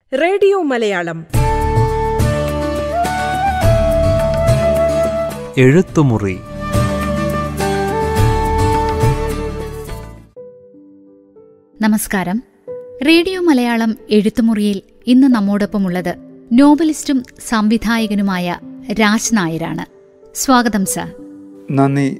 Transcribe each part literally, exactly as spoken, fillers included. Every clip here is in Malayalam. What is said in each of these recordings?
റേഡിയോ മലയാളം എഴുത്തുമുറി. നമസ്കാരം. റേഡിയോ മലയാളം എഴുത്തുമുറിയിൽ ഇന്ന് നമ്മോടൊപ്പമുള്ളത് നോവലിസ്റ്റും സംവിധായകനുമായ രാജ് നായരാണ്. സ്വാഗതം സർ. നന്ദി.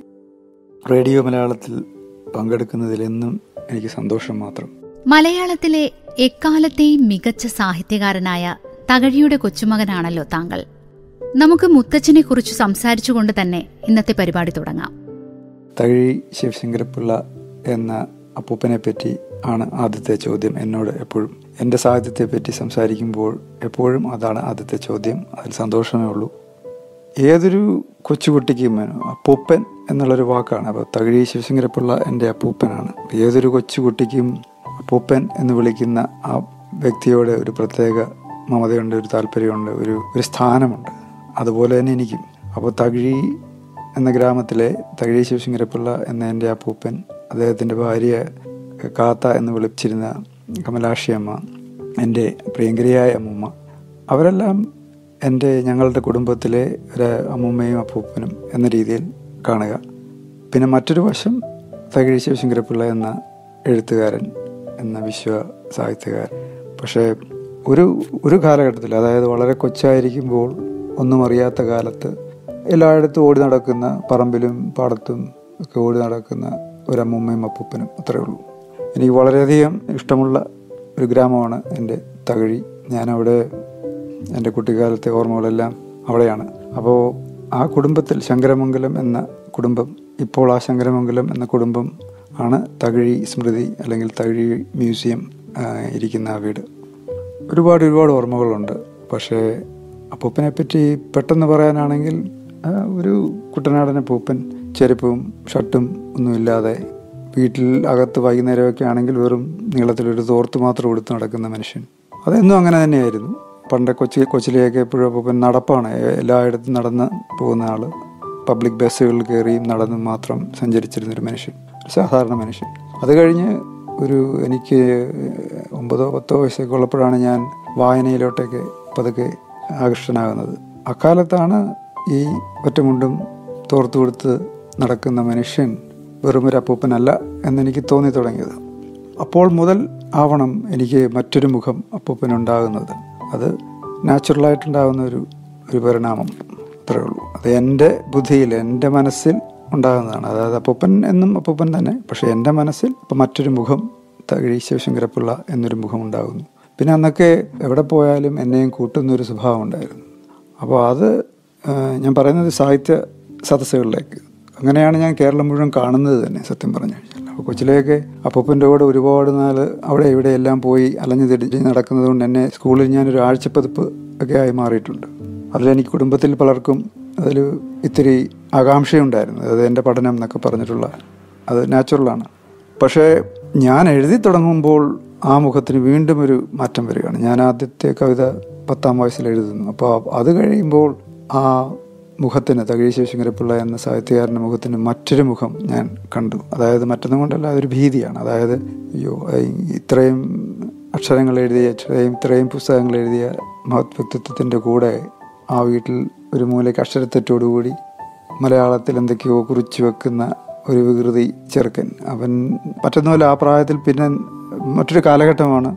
റേഡിയോ മലയാളത്തിൽ പങ്കെടുക്കുന്നതിൽ എന്നും എനിക്ക് സന്തോഷം മാത്രം. മലയാളത്തിലെ എക്കാലത്തെയും മികച്ച സാഹിത്യകാരനായ തകഴിയുടെ കൊച്ചുമകനാണല്ലോ താങ്കൾ. നമുക്ക് മുത്തച്ഛനെ കുറിച്ച് സംസാരിച്ചുകൊണ്ട് തന്നെ ഇന്നത്തെ പരിപാടി തുടങ്ങാം. തകഴി ശിവശങ്കരപ്പിള്ള എന്ന അപ്പൂപ്പനെ പറ്റി ആണ് ആദ്യത്തെ ചോദ്യം എന്നോട് എപ്പോഴും. എൻ്റെ സാഹിത്യത്തെപ്പറ്റി സംസാരിക്കുമ്പോൾ എപ്പോഴും അതാണ് ആദ്യത്തെ ചോദ്യം. അതിൽ സന്തോഷമേ ഉള്ളൂ. ഏതൊരു കൊച്ചുകുട്ടിക്കും അപ്പൂപ്പൻ എന്നുള്ളൊരു വാക്കാണ്. അപ്പോൾ തകഴി ശിവശങ്കരപ്പിള്ള എൻ്റെ അപ്പൂപ്പനാണ്. ഏതൊരു കൊച്ചുകുട്ടിക്കും അപ്പൂപ്പൻ എന്ന് വിളിക്കുന്ന ആ വ്യക്തിയോട് ഒരു പ്രത്യേക മമതയുണ്ട്, ഒരു താല്പര്യമുണ്ട്, ഒരു ഒരു സ്ഥാനമുണ്ട്. അതുപോലെ തന്നെ എനിക്കും. അപ്പോൾ തകഴി എന്ന ഗ്രാമത്തിലെ തകഴി ശിവശങ്കരപ്പിള്ള എന്ന എൻ്റെ അപ്പൂപ്പൻ, അദ്ദേഹത്തിൻ്റെ ഭാര്യ കാത്ത എന്ന് വിളിച്ചിരുന്ന കമലാക്ഷി അമ്മ, എൻ്റെ പ്രിയങ്കരിയായ അമ്മൂമ്മ, അവരെല്ലാം എൻ്റെ ഞങ്ങളുടെ കുടുംബത്തിലെ ഒരു അമ്മൂമ്മയും അപ്പൂപ്പനും എന്ന രീതിയിൽ കാണുക. പിന്നെ മറ്റൊരു വശം തകഴി ശിവശങ്കരപ്പിള്ള എന്ന എഴുത്തുകാരൻ, എന്ന വിശ്വ സാഹിത്യകാരൻ. പക്ഷേ ഒരു ഒരു കാലഘട്ടത്തിൽ, അതായത് വളരെ കൊച്ചായിരിക്കുമ്പോൾ ഒന്നും അറിയാത്ത കാലത്ത് എല്ലായിടത്തും ഓടി നടക്കുന്ന, പറമ്പിലും പാടത്തും ഒക്കെ ഓടി നടക്കുന്ന ഒരു അമ്മൂമ്മയും അപ്പൂപ്പനും, അത്രയേ ഉള്ളൂ. എനിക്ക് വളരെയധികം ഇഷ്ടമുള്ള ഒരു ഗ്രാമമാണ് എൻ്റെ തകഴി. ഞാനവിടെ എൻ്റെ കുട്ടിക്കാലത്തെ ഓർമ്മകളെല്ലാം അവിടെയാണ്. അപ്പോൾ ആ കുടുംബത്തിൽ ശങ്കരമംഗലം എന്ന കുടുംബം, ഇപ്പോൾ ആ ശങ്കരമംഗലം എന്ന കുടുംബം ആണ് തകഴി സ്മൃതി അല്ലെങ്കിൽ തകഴി മ്യൂസിയം ഇരിക്കുന്ന ആ വീട്. ഒരുപാട് ഒരുപാട് ഓർമ്മകളുണ്ട്. പക്ഷേ അപ്പൂപ്പനെ പറ്റി പെട്ടെന്ന് പറയാനാണെങ്കിൽ, ഒരു കുട്ടനാടൻ അപ്പൂപ്പൻ, ചെരുപ്പും ഷർട്ടും ഒന്നുമില്ലാതെ വീട്ടിൽ അകത്ത് വൈകുന്നേരമൊക്കെ ആണെങ്കിൽ വെറും നീളത്തിലൊരു തോർത്ത് മാത്രം എടുത്ത് നടക്കുന്ന മനുഷ്യൻ. അതെന്നും അങ്ങനെ തന്നെയായിരുന്നു. പണ്ട് കൊച്ചി കൊച്ചിലെയൊക്കെ എപ്പോഴും അപ്പൂപ്പൻ നടപ്പാണ്, എല്ലായിടത്തും നടന്ന് പോകുന്ന ആൾ. പബ്ലിക് ബസ്സുകളിൽ കയറിയും നടന്നും മാത്രം സഞ്ചരിച്ചിരുന്നൊരു മനുഷ്യൻ, ഒരു സാധാരണ മനുഷ്യൻ. അത് കഴിഞ്ഞ് ഒരു എനിക്ക് ഒമ്പതോ പത്തോ വയസ്സൊക്കെ ഉള്ളപ്പോഴാണ് ഞാൻ വായനയിലോട്ടൊക്കെ പതുക്കെ ആകർഷ്ടനാകുന്നത്. അക്കാലത്താണ് ഈ ഒറ്റമുണ്ടും തോർത്തു കൊടുത്ത് നടക്കുന്ന മനുഷ്യൻ വെറുമൊരു അപ്പൂപ്പനല്ല എന്നെനിക്ക് തോന്നി തുടങ്ങിയത്. അപ്പോൾ മുതൽ ആവണം എനിക്ക് മറ്റൊരു മുഖം അപ്പൂപ്പനുണ്ടാകുന്നത്. അത് നാച്ചുറലായിട്ടുണ്ടാകുന്ന ഒരു ഒരു പരിണാമം, അത്രയേ ഉള്ളൂ. അത് എൻ്റെ ബുദ്ധിയിൽ, എൻ്റെ മനസ്സിൽ ഉണ്ടാകുന്നതാണ്. അതായത് അപ്പൂപ്പൻ എന്നും അപ്പൂപ്പൻ തന്നെ, പക്ഷേ എൻ്റെ മനസ്സിൽ ഇപ്പം മറ്റൊരു മുഖം, തകഴി ശിവശങ്കരപ്പിള്ള എന്നൊരു മുഖം ഉണ്ടാകുന്നു. പിന്നെ അന്നൊക്കെ എവിടെ പോയാലും എന്നെയും കൂട്ടുന്നൊരു സ്വഭാവം ഉണ്ടായിരുന്നു. അപ്പോൾ അത് ഞാൻ പറയുന്നത് സാഹിത്യ സദസ്സുകളിലേക്ക്, അങ്ങനെയാണ് ഞാൻ കേരളം മുഴുവൻ കാണുന്നത് തന്നെ, സത്യം പറഞ്ഞു കഴിഞ്ഞാൽ. അപ്പോൾ കൊച്ചിലെയൊക്കെ അപ്പൂപ്പൻ്റെ കൂടെ ഒരുപാട് നാൾ അവിടെ ഇവിടെ എല്ലാം പോയി അലഞ്ഞു തിരിഞ്ഞ് നടക്കുന്നത് കൊണ്ട് എന്നെ സ്കൂളിൽ ഞാനൊരു ആഴ്ചപ്പതിപ്പ് ഒക്കെ ആയി മാറിയിട്ടുണ്ട്. അതിലെനിക്ക് കുടുംബത്തിൽ പലർക്കും അതിൽ ഇത്തിരി ആകാംക്ഷയുണ്ടായിരുന്നു. അത് എൻ്റെ പഠനം എന്നൊക്കെ പറഞ്ഞിട്ടുള്ള, അത് നാച്ചുറലാണ്. പക്ഷേ ഞാൻ എഴുതി തുടങ്ങുമ്പോൾ ആ മുഖത്തിന് വീണ്ടും ഒരു മാറ്റം വരികയാണ്. ഞാൻ ആദ്യത്തെ കവിത പത്താം വയസ്സിൽ എഴുതുന്നു. അപ്പോൾ അത് കഴിയുമ്പോൾ ആ മുഖത്തിന്, തകഴി ശിവശങ്കരപ്പിള്ള എന്ന സാഹിത്യകാരൻ്റെ മുഖത്തിന് മറ്റൊരു മുഖം ഞാൻ കണ്ടു. അതായത് മറ്റൊന്നും കൊണ്ടല്ല, അതൊരു ഭീതിയാണ്. അതായത് അയ്യോ, ഇത്രയും അക്ഷരങ്ങൾ എഴുതിയ, ഇത്രയും ഇത്രയും പുസ്തകങ്ങൾ എഴുതിയ മഹത് വ്യക്തിത്വത്തിൻ്റെ കൂടെ ആ വീട്ടിൽ ഒരു മൂലയ്ക്ക് അക്ഷരത്തെറ്റോടുകൂടി മലയാളത്തിൽ എന്തൊക്കെയോ കുറിച്ച് വെക്കുന്ന ഒരു വികൃതി ചെറുക്കൻ. അവൻ മറ്റൊന്നുമല്ല, ആ പ്രായത്തിൽ പിന്നെ മറ്റൊരു കാലഘട്ടമാണ്.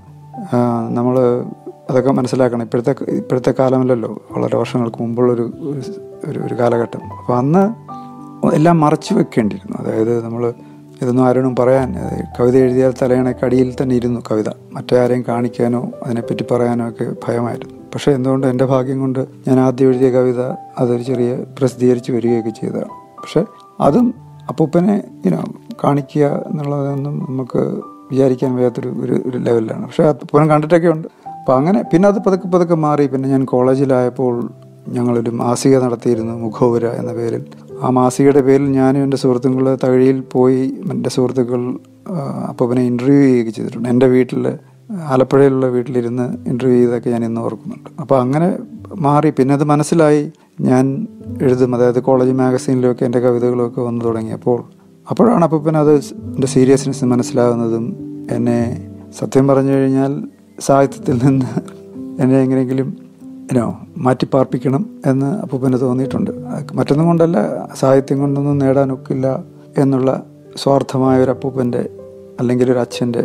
നമ്മൾ അതൊക്കെ മനസ്സിലാക്കണം. ഇപ്പോഴത്തെ ഇപ്പോഴത്തെ കാലമല്ലല്ലോ, വളരെ വർഷങ്ങൾക്ക് മുമ്പുള്ളൊരു ഒരു ഒരു കാലഘട്ടം. അപ്പോൾ അന്ന് എല്ലാം മറച്ചു വെക്കേണ്ടിയിരുന്നു. അതായത് നമ്മൾ ഇതൊന്നും ആരോടും പറയാൻ, കവിത എഴുതിയാൽ തലയണയ്ക്ക് അടിയിൽ തന്നെ ഇരുന്നു കവിത. മറ്റേ ആരെയും കാണിക്കാനോ അതിനെപ്പറ്റി പറയാനോ ഒക്കെ ഭയമായിരുന്നു. പക്ഷേ എന്തുകൊണ്ട് എൻ്റെ ഭാഗ്യം കൊണ്ട് ഞാൻ ആദ്യം എഴുതിയ കവിത അതൊരു ചെറിയ പ്രസിദ്ധീകരിച്ച് വരികയൊക്കെ ചെയ്തതാണ്. പക്ഷെ അതും അപ്പൂപ്പനെ ഇനോ കാണിക്കുക എന്നുള്ളതൊന്നും നമുക്ക് വിചാരിക്കാൻ വയ്യാത്തൊരു ഒരു ഒരു ലെവലിലാണ്. പക്ഷേ അപ്പൂപ്പനെ കണ്ടിട്ടൊക്കെ ഉണ്ട്. അപ്പോൾ അങ്ങനെ പിന്നെ അത് പതുക്കെ പതുക്കെ മാറി. പിന്നെ ഞാൻ കോളേജിലായപ്പോൾ ഞങ്ങളൊരു മാസിക നടത്തിയിരുന്നു, മുഖോപുര എന്ന പേരിൽ. ആ മാസികയുടെ പേരിൽ ഞാനും എൻ്റെ സുഹൃത്തുക്കൾ തകഴിയിൽ പോയി എൻ്റെ സുഹൃത്തുക്കൾ അപ്പൂപ്പനെ ഇൻ്റർവ്യൂ ചെയ്യുകയൊക്കെ ചെയ്തിട്ടുണ്ട്. എൻ്റെ വീട്ടിൽ, ആലപ്പുഴയിലുള്ള വീട്ടിലിരുന്ന് ഇൻ്റർവ്യൂ ചെയ്തൊക്കെ ഞാൻ ഇന്ന് ഓർക്കുന്നുണ്ട്. അപ്പോൾ അങ്ങനെ മാറി. പിന്നെ അത് മനസ്സിലായി, ഞാൻ എഴുതും. അതായത് കോളേജ് മാഗസീനിലൊക്കെ എൻ്റെ കവിതകളൊക്കെ വന്നു തുടങ്ങിയപ്പോൾ അപ്പോഴാണ് അപ്പൂപ്പൻ അത് എൻ്റെ സീരിയസ്നെസ് മനസ്സിലാകുന്നതും എന്നെ സത്യം പറഞ്ഞു കഴിഞ്ഞാൽ സാഹിത്യത്തിൽ നിന്ന് എന്നെ എങ്ങനെയെങ്കിലും ഇനോ മാറ്റിപ്പാർപ്പിക്കണം എന്ന് അപ്പൂപ്പന് തോന്നിയിട്ടുണ്ട്. മറ്റൊന്നും കൊണ്ടല്ല, സാഹിത്യം കൊണ്ടൊന്നും നേടാനൊക്കില്ല എന്നുള്ള സ്വാർത്ഥമായ ഒരു അപ്പൂപ്പൻ്റെ അല്ലെങ്കിൽ ഒരു അച്ഛൻ്റെ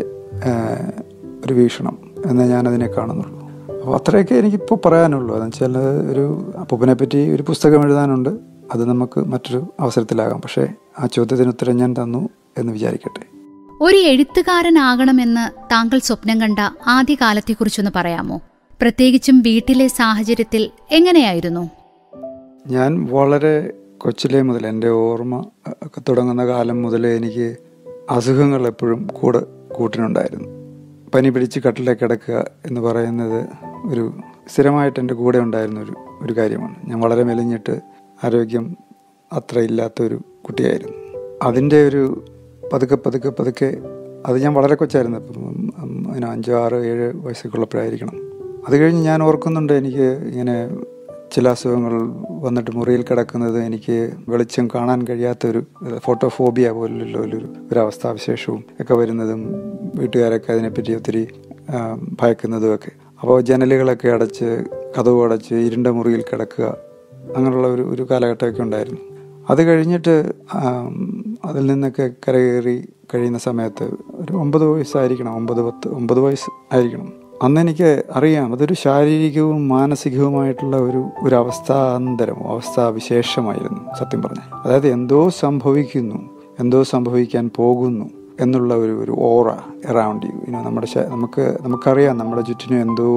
ഒരു വീക്ഷണം എന്നേ ഞാനതിനെ കാണുന്നുള്ളൂ. അപ്പോൾ അത്രയൊക്കെ എനിക്കിപ്പോൾ പറയാനുള്ളൂ. അതെന്ന് വെച്ചാൽ ഒരു അപ്പൂപ്പനെ പറ്റി ഒരു പുസ്തകം എഴുതാനുണ്ട്, അത് നമുക്ക് മറ്റൊരു അവസരത്തിലാകാം. പക്ഷേ ആ ചോദ്യത്തിന് ഉത്തരം ഞാൻ തന്നു എന്ന് വിചാരിക്കട്ടെ. ഒരു എഴുത്തുകാരനാകണമെന്ന് താങ്കൾ സ്വപ്നം കണ്ട ആദ്യകാലത്തെക്കുറിച്ചൊന്ന് പറയാമോ? പ്രത്യേകിച്ചും വീട്ടിലെ സാഹചര്യത്തിൽ എങ്ങനെയായിരുന്നു? ഞാൻ വളരെ കൊച്ചിലെ മുതൽ, എൻ്റെ ഓർമ്മ തുടങ്ങുന്ന കാലം മുതലേ എനിക്ക് അസുഖങ്ങൾ എപ്പോഴും കൂടെ കൂട്ടിനുണ്ടായിരുന്നു. പനി പിടിച്ച് കട്ടിലേക്ക് കിടക്കുക എന്ന് പറയുന്നത് ഒരു സ്ഥിരമായിട്ട് എൻ്റെ കൂടെ ഉണ്ടായിരുന്ന ഒരു ഒരു കാര്യമാണ്. ഞാൻ വളരെ മെലിഞ്ഞിട്ട് ആരോഗ്യം അത്ര ഇല്ലാത്തൊരു കുട്ടിയായിരുന്നു. അതിൻ്റെ ഒരു പതുക്കെ പതുക്കെ പതുക്കെ അത് ഞാൻ വളരെ കൊച്ചായിരുന്നു, ഇപ്പം അഞ്ചോ ആറ് ഏഴ് വയസ്സൊക്കെ ഉള്ളപ്പോഴായിരിക്കണം. അത് കഴിഞ്ഞ് ഞാൻ ഓർക്കുന്നുണ്ട്, എനിക്ക് ഇങ്ങനെ ചില അസുഖങ്ങൾ വന്നിട്ട് മുറിയിൽ കിടക്കുന്നത്, എനിക്ക് വെളിച്ചം കാണാൻ കഴിയാത്തൊരു ഫോട്ടോഫോബിയ പോലുള്ള ഒരു ഒരവസ്ഥാവിശേഷവും ഒക്കെ വരുന്നതും വീട്ടുകാരൊക്കെ അതിനെപ്പറ്റി ഒത്തിരി ഭയക്കുന്നതും ഒക്കെ. അപ്പോൾ ജനലുകളൊക്കെ അടച്ച് കതവ് അടച്ച് ഇരുണ്ട മുറിയിൽ കിടക്കുക, അങ്ങനെയുള്ള ഒരു ഒരു കാലഘട്ടമൊക്കെ ഉണ്ടായിരുന്നു. അത് കഴിഞ്ഞിട്ട് അതിൽ നിന്നൊക്കെ കരകയറി കഴിയുന്ന സമയത്ത് ഒരു ഒമ്പത് വയസ്സായിരിക്കണം, ഒമ്പത് പത്ത് ഒമ്പത് വയസ്സ് ആയിരിക്കണം. അന്ന് എനിക്ക് അറിയാം അതൊരു ശാരീരികവും മാനസികവുമായിട്ടുള്ള ഒരു ഒരു അവസ്ഥാന്തരമോ അവസ്ഥാവിശേഷമായിരുന്നു സത്യം പറഞ്ഞാൽ. അതായത് എന്തോ സംഭവിക്കുന്നു, എന്തോ സംഭവിക്കാൻ പോകുന്നു എന്നുള്ള ഒരു ഒരു ഓറ അറൗണ്ട് യു. ഇനി നമ്മുടെ നമുക്ക് നമുക്കറിയാം നമ്മുടെ ചുറ്റിനും എന്തോ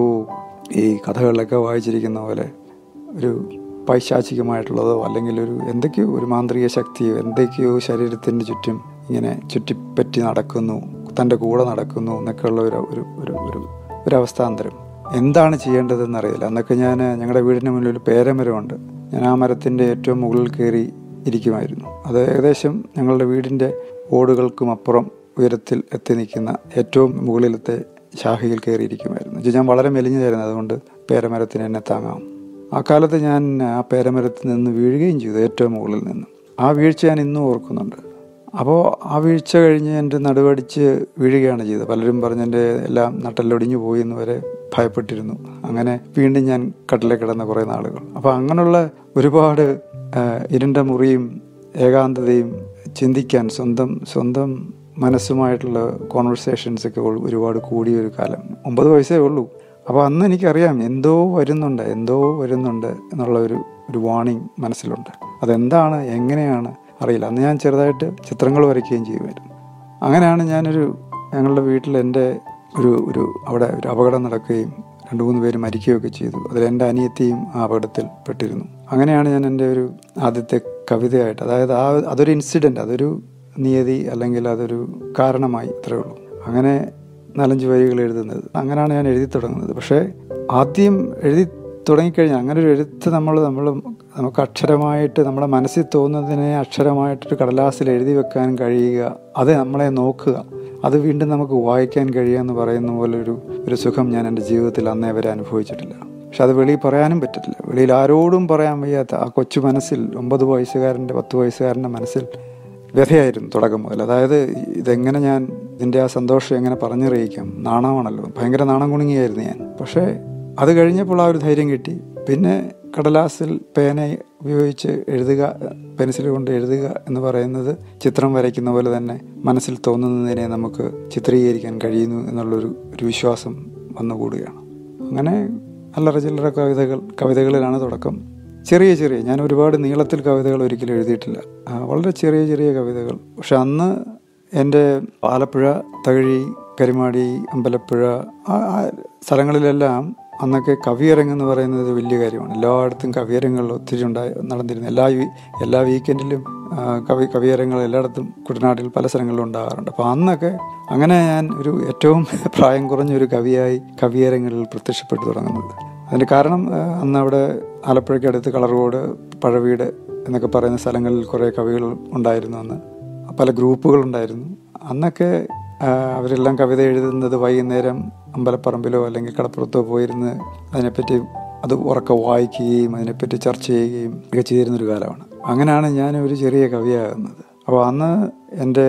ഈ കഥകളിലൊക്കെ വായിച്ചിരിക്കുന്ന പോലെ ഒരു പൈശാചികമായിട്ടുള്ളതോ അല്ലെങ്കിൽ ഒരു എന്തൊക്കെയോ ഒരു മാന്ത്രിക ശക്തിയോ എന്തൊക്കെയോ ശരീരത്തിൻ്റെ ചുറ്റും ഇങ്ങനെ ചുറ്റിപ്പറ്റി നടക്കുന്നു, തൻ്റെ കൂടെ നടക്കുന്നു എന്നൊക്കെയുള്ള ഒരു ഒരു ഒരു ഒരു ഒരവസ്ഥാന്തരം. എന്താണ് ചെയ്യേണ്ടതെന്ന് അറിയില്ല. അന്നൊക്കെ ഞാൻ ഞങ്ങളുടെ വീടിന് മുന്നിൽ ഒരു പേരമരമുണ്ട്. ഞാൻ ആ മരത്തിൻ്റെ ഏറ്റവും മുകളിൽ കയറി ഇരിക്കുമായിരുന്നു. അത് ഏകദേശം ഞങ്ങളുടെ വീടിൻ്റെ ഓടുകൾക്കും അപ്പുറം ഉയരത്തിൽ എത്തി നിൽക്കുന്ന ഏറ്റവും മുകളിലത്തെ ശാഖയിൽ കയറിയിരിക്കുമായിരുന്നു. ഞാൻ വളരെ മെലിഞ്ഞതായിരുന്നു, അതുകൊണ്ട് പേരമരത്തിന് എന്നെ താങ്ങാം. ആ കാലത്ത് ഞാൻ ആ പേരമരത്തിൽ നിന്ന് വീഴുകയും ചെയ്തു, ഏറ്റവും മുകളിൽ നിന്ന്. ആ വീഴ്ച ഞാൻ ഇന്നും ഓർക്കുന്നുണ്ട്. അപ്പോൾ ആ വീഴ്ച കഴിഞ്ഞ് എൻ്റെ നടുവടിച്ച് വീഴുകയാണ് ചെയ്തത്. പലരും പറഞ്ഞ് എൻ്റെ എല്ലാം നട്ടെല്ലൊടിഞ്ഞു പോയി എന്ന് വരെ ഭയപ്പെട്ടിരുന്നു. അങ്ങനെ വീണ്ടും ഞാൻ കട്ടിലെ കിടന്ന കുറേ നാളുകൾ. അപ്പോൾ അങ്ങനെയുള്ള ഒരുപാട് ഇരുണ്ട മുറിയും ഏകാന്തതയും ചിന്തിക്കാൻ സ്വന്തം സ്വന്തം മനസ്സുമായിട്ടുള്ള കോൺവെർസേഷൻസൊക്കെ ഒരുപാട് കൂടിയൊരു കാലം. ഒമ്പത് വയസ്സേ ഉള്ളൂ. അപ്പോൾ അന്ന് എനിക്കറിയാം എന്തോ വരുന്നുണ്ട് എന്തോ വരുന്നുണ്ട് എന്നുള്ള ഒരു ഒരു വാണിംഗ് മനസ്സിലുണ്ട്. അതെന്താണ് എങ്ങനെയാണ് അറിയില്ല. അന്ന് ഞാൻ ചെറുതായിട്ട് ചിത്രങ്ങൾ വരയ്ക്കുകയും ചെയ്യുമായിരുന്നു. അങ്ങനെയാണ് ഞാനൊരു ഞങ്ങളുടെ വീട്ടിൽ എൻ്റെ ഒരു ഒരു അവിടെ ഒരു അപകടം നടക്കുകയും രണ്ട് മൂന്ന് പേര് മരിക്കുകയൊക്കെ ചെയ്തു. അതിൽ എൻ്റെ അനിയത്തിയും ആ അപകടത്തിൽ പെട്ടിരുന്നു. അങ്ങനെയാണ് ഞാൻ എൻ്റെ ഒരു ആദ്യത്തെ കവിതയായിട്ട്, അതായത് ആ അതൊരു ഇൻസിഡൻറ്റ്, അതൊരു നിയതി അല്ലെങ്കിൽ അതൊരു കാരണമായി, ഇത്രയേ ഉള്ളൂ. അങ്ങനെ നാലഞ്ച് വരികൾ എഴുതുന്നത്, അങ്ങനെയാണ് ഞാൻ എഴുതി തുടങ്ങുന്നത്. പക്ഷേ ആദ്യം എഴുതി തുടങ്ങിക്കഴിഞ്ഞാൽ അങ്ങനെ ഒരു എഴുത്ത് നമ്മൾ നമ്മൾ നമുക്ക് അക്ഷരമായിട്ട് നമ്മുടെ മനസ്സിൽ തോന്നുന്നതിനെ അക്ഷരമായിട്ടൊരു കടലാസിൽ എഴുതി വെക്കാൻ കഴിയുക, അത് നമ്മളെ നോക്കുക, അത് വീണ്ടും നമുക്ക് വായിക്കാൻ കഴിയുക എന്ന് പറയുന്ന പോലെ ഒരു ഒരു സുഖം ഞാൻ എൻ്റെ ജീവിതത്തിൽ അന്നേ വരെ അനുഭവിച്ചിട്ടില്ല. പക്ഷെ അത് വെളിയിൽ പറയാനും പറ്റില്ല. വെളിയിൽ ആരോടും പറയാൻ വയ്യാത്ത ആ കൊച്ചു മനസ്സിൽ, ഒമ്പത് വയസ്സുകാരൻ്റെ പത്ത് വയസ്സുകാരൻ്റെ മനസ്സിൽ വ്യഥയായിരുന്നു തുടക്കം മുതൽ. അതായത് ഇതെങ്ങനെ ഞാൻ ഇതിൻ്റെ ആ സന്തോഷം എങ്ങനെ പറഞ്ഞറിയിക്കാം, നാണമാണല്ലോ, ഭയങ്കര നാണം കുണുങ്ങിയായിരുന്നു ഞാൻ. പക്ഷേ അത് കഴിഞ്ഞപ്പോൾ ആ ഒരു ധൈര്യം കിട്ടി. പിന്നെ കടലാസിൽ പേന ഉപയോഗിച്ച് എഴുതുക, പെൻസിൽ കൊണ്ട് എഴുതുക എന്ന് പറയുന്നത് ചിത്രം വരയ്ക്കുന്ന പോലെ തന്നെ മനസ്സിൽ തോന്നുന്നതിനെ നമുക്ക് ചിത്രീകരിക്കാൻ കഴിയുന്നു എന്നുള്ളൊരു ഒരു വിശ്വാസം വന്നുകൂടുകയാണ്. അങ്ങനെ അല്ലറ ചില്ലറ കവിതകൾ കവിതകളിലാണ് തുടക്കം. ചെറിയ ചെറിയ ഞാൻ ഒരുപാട് നീളത്തിൽ കവിതകൾ ഒരിക്കലും എഴുതിയിട്ടില്ല, വളരെ ചെറിയ ചെറിയ കവിതകൾ. പക്ഷെ അന്ന് എൻ്റെ ആലപ്പുഴ, തകഴി, കരിമാടി, അമ്പലപ്പുഴ ആ സ്ഥലങ്ങളിലെല്ലാം അന്നൊക്കെ കവിയരങ്ങെന്ന് പറയുന്നത് വലിയ കാര്യമാണ്. എല്ലായിടത്തും കവിയരങ്ങൾ ഒത്തിരി ഉണ്ടായി നടന്നിരുന്നു. എല്ലാ എല്ലാ വീക്കെൻഡിലും കവി കവിയരങ്ങൾ എല്ലായിടത്തും കുട്ടനാട്ടിൽ പല സ്ഥലങ്ങളിലും ഉണ്ടാകാറുണ്ട്. അപ്പോൾ അന്നൊക്കെ അങ്ങനെ ഞാൻ ഒരു ഏറ്റവും പ്രായം കുറഞ്ഞൊരു കവിയായി കവിയരങ്ങളിൽ പ്രത്യക്ഷപ്പെട്ടു തുടങ്ങുന്നത്. അതിൻ്റെ കാരണം അന്ന് അവിടെ ആലപ്പുഴയ്ക്കടുത്ത് കളർകോട്, പഴവീട് എന്നൊക്കെ പറയുന്ന സ്ഥലങ്ങളിൽ കുറേ കവികൾ ഉണ്ടായിരുന്നു. അന്ന് പല ഗ്രൂപ്പുകളുണ്ടായിരുന്നു. അന്നൊക്കെ അവരെല്ലാം കവിത എഴുതുന്നത് വൈകുന്നേരം അമ്പലപ്പറമ്പിലോ അല്ലെങ്കിൽ കടപ്പുറത്തോ പോയിരുന്ന് അതിനെപ്പറ്റി അത് ഉറക്കെ വായിക്കുകയും അതിനെപ്പറ്റി ചർച്ച ചെയ്യുകയും ഒക്കെ ചെയ്തിരുന്നൊരു കാലമാണ്. അങ്ങനെയാണ് ഞാൻ ഒരു ചെറിയ കവിയാകുന്നത്. അപ്പോൾ അന്ന് എൻ്റെ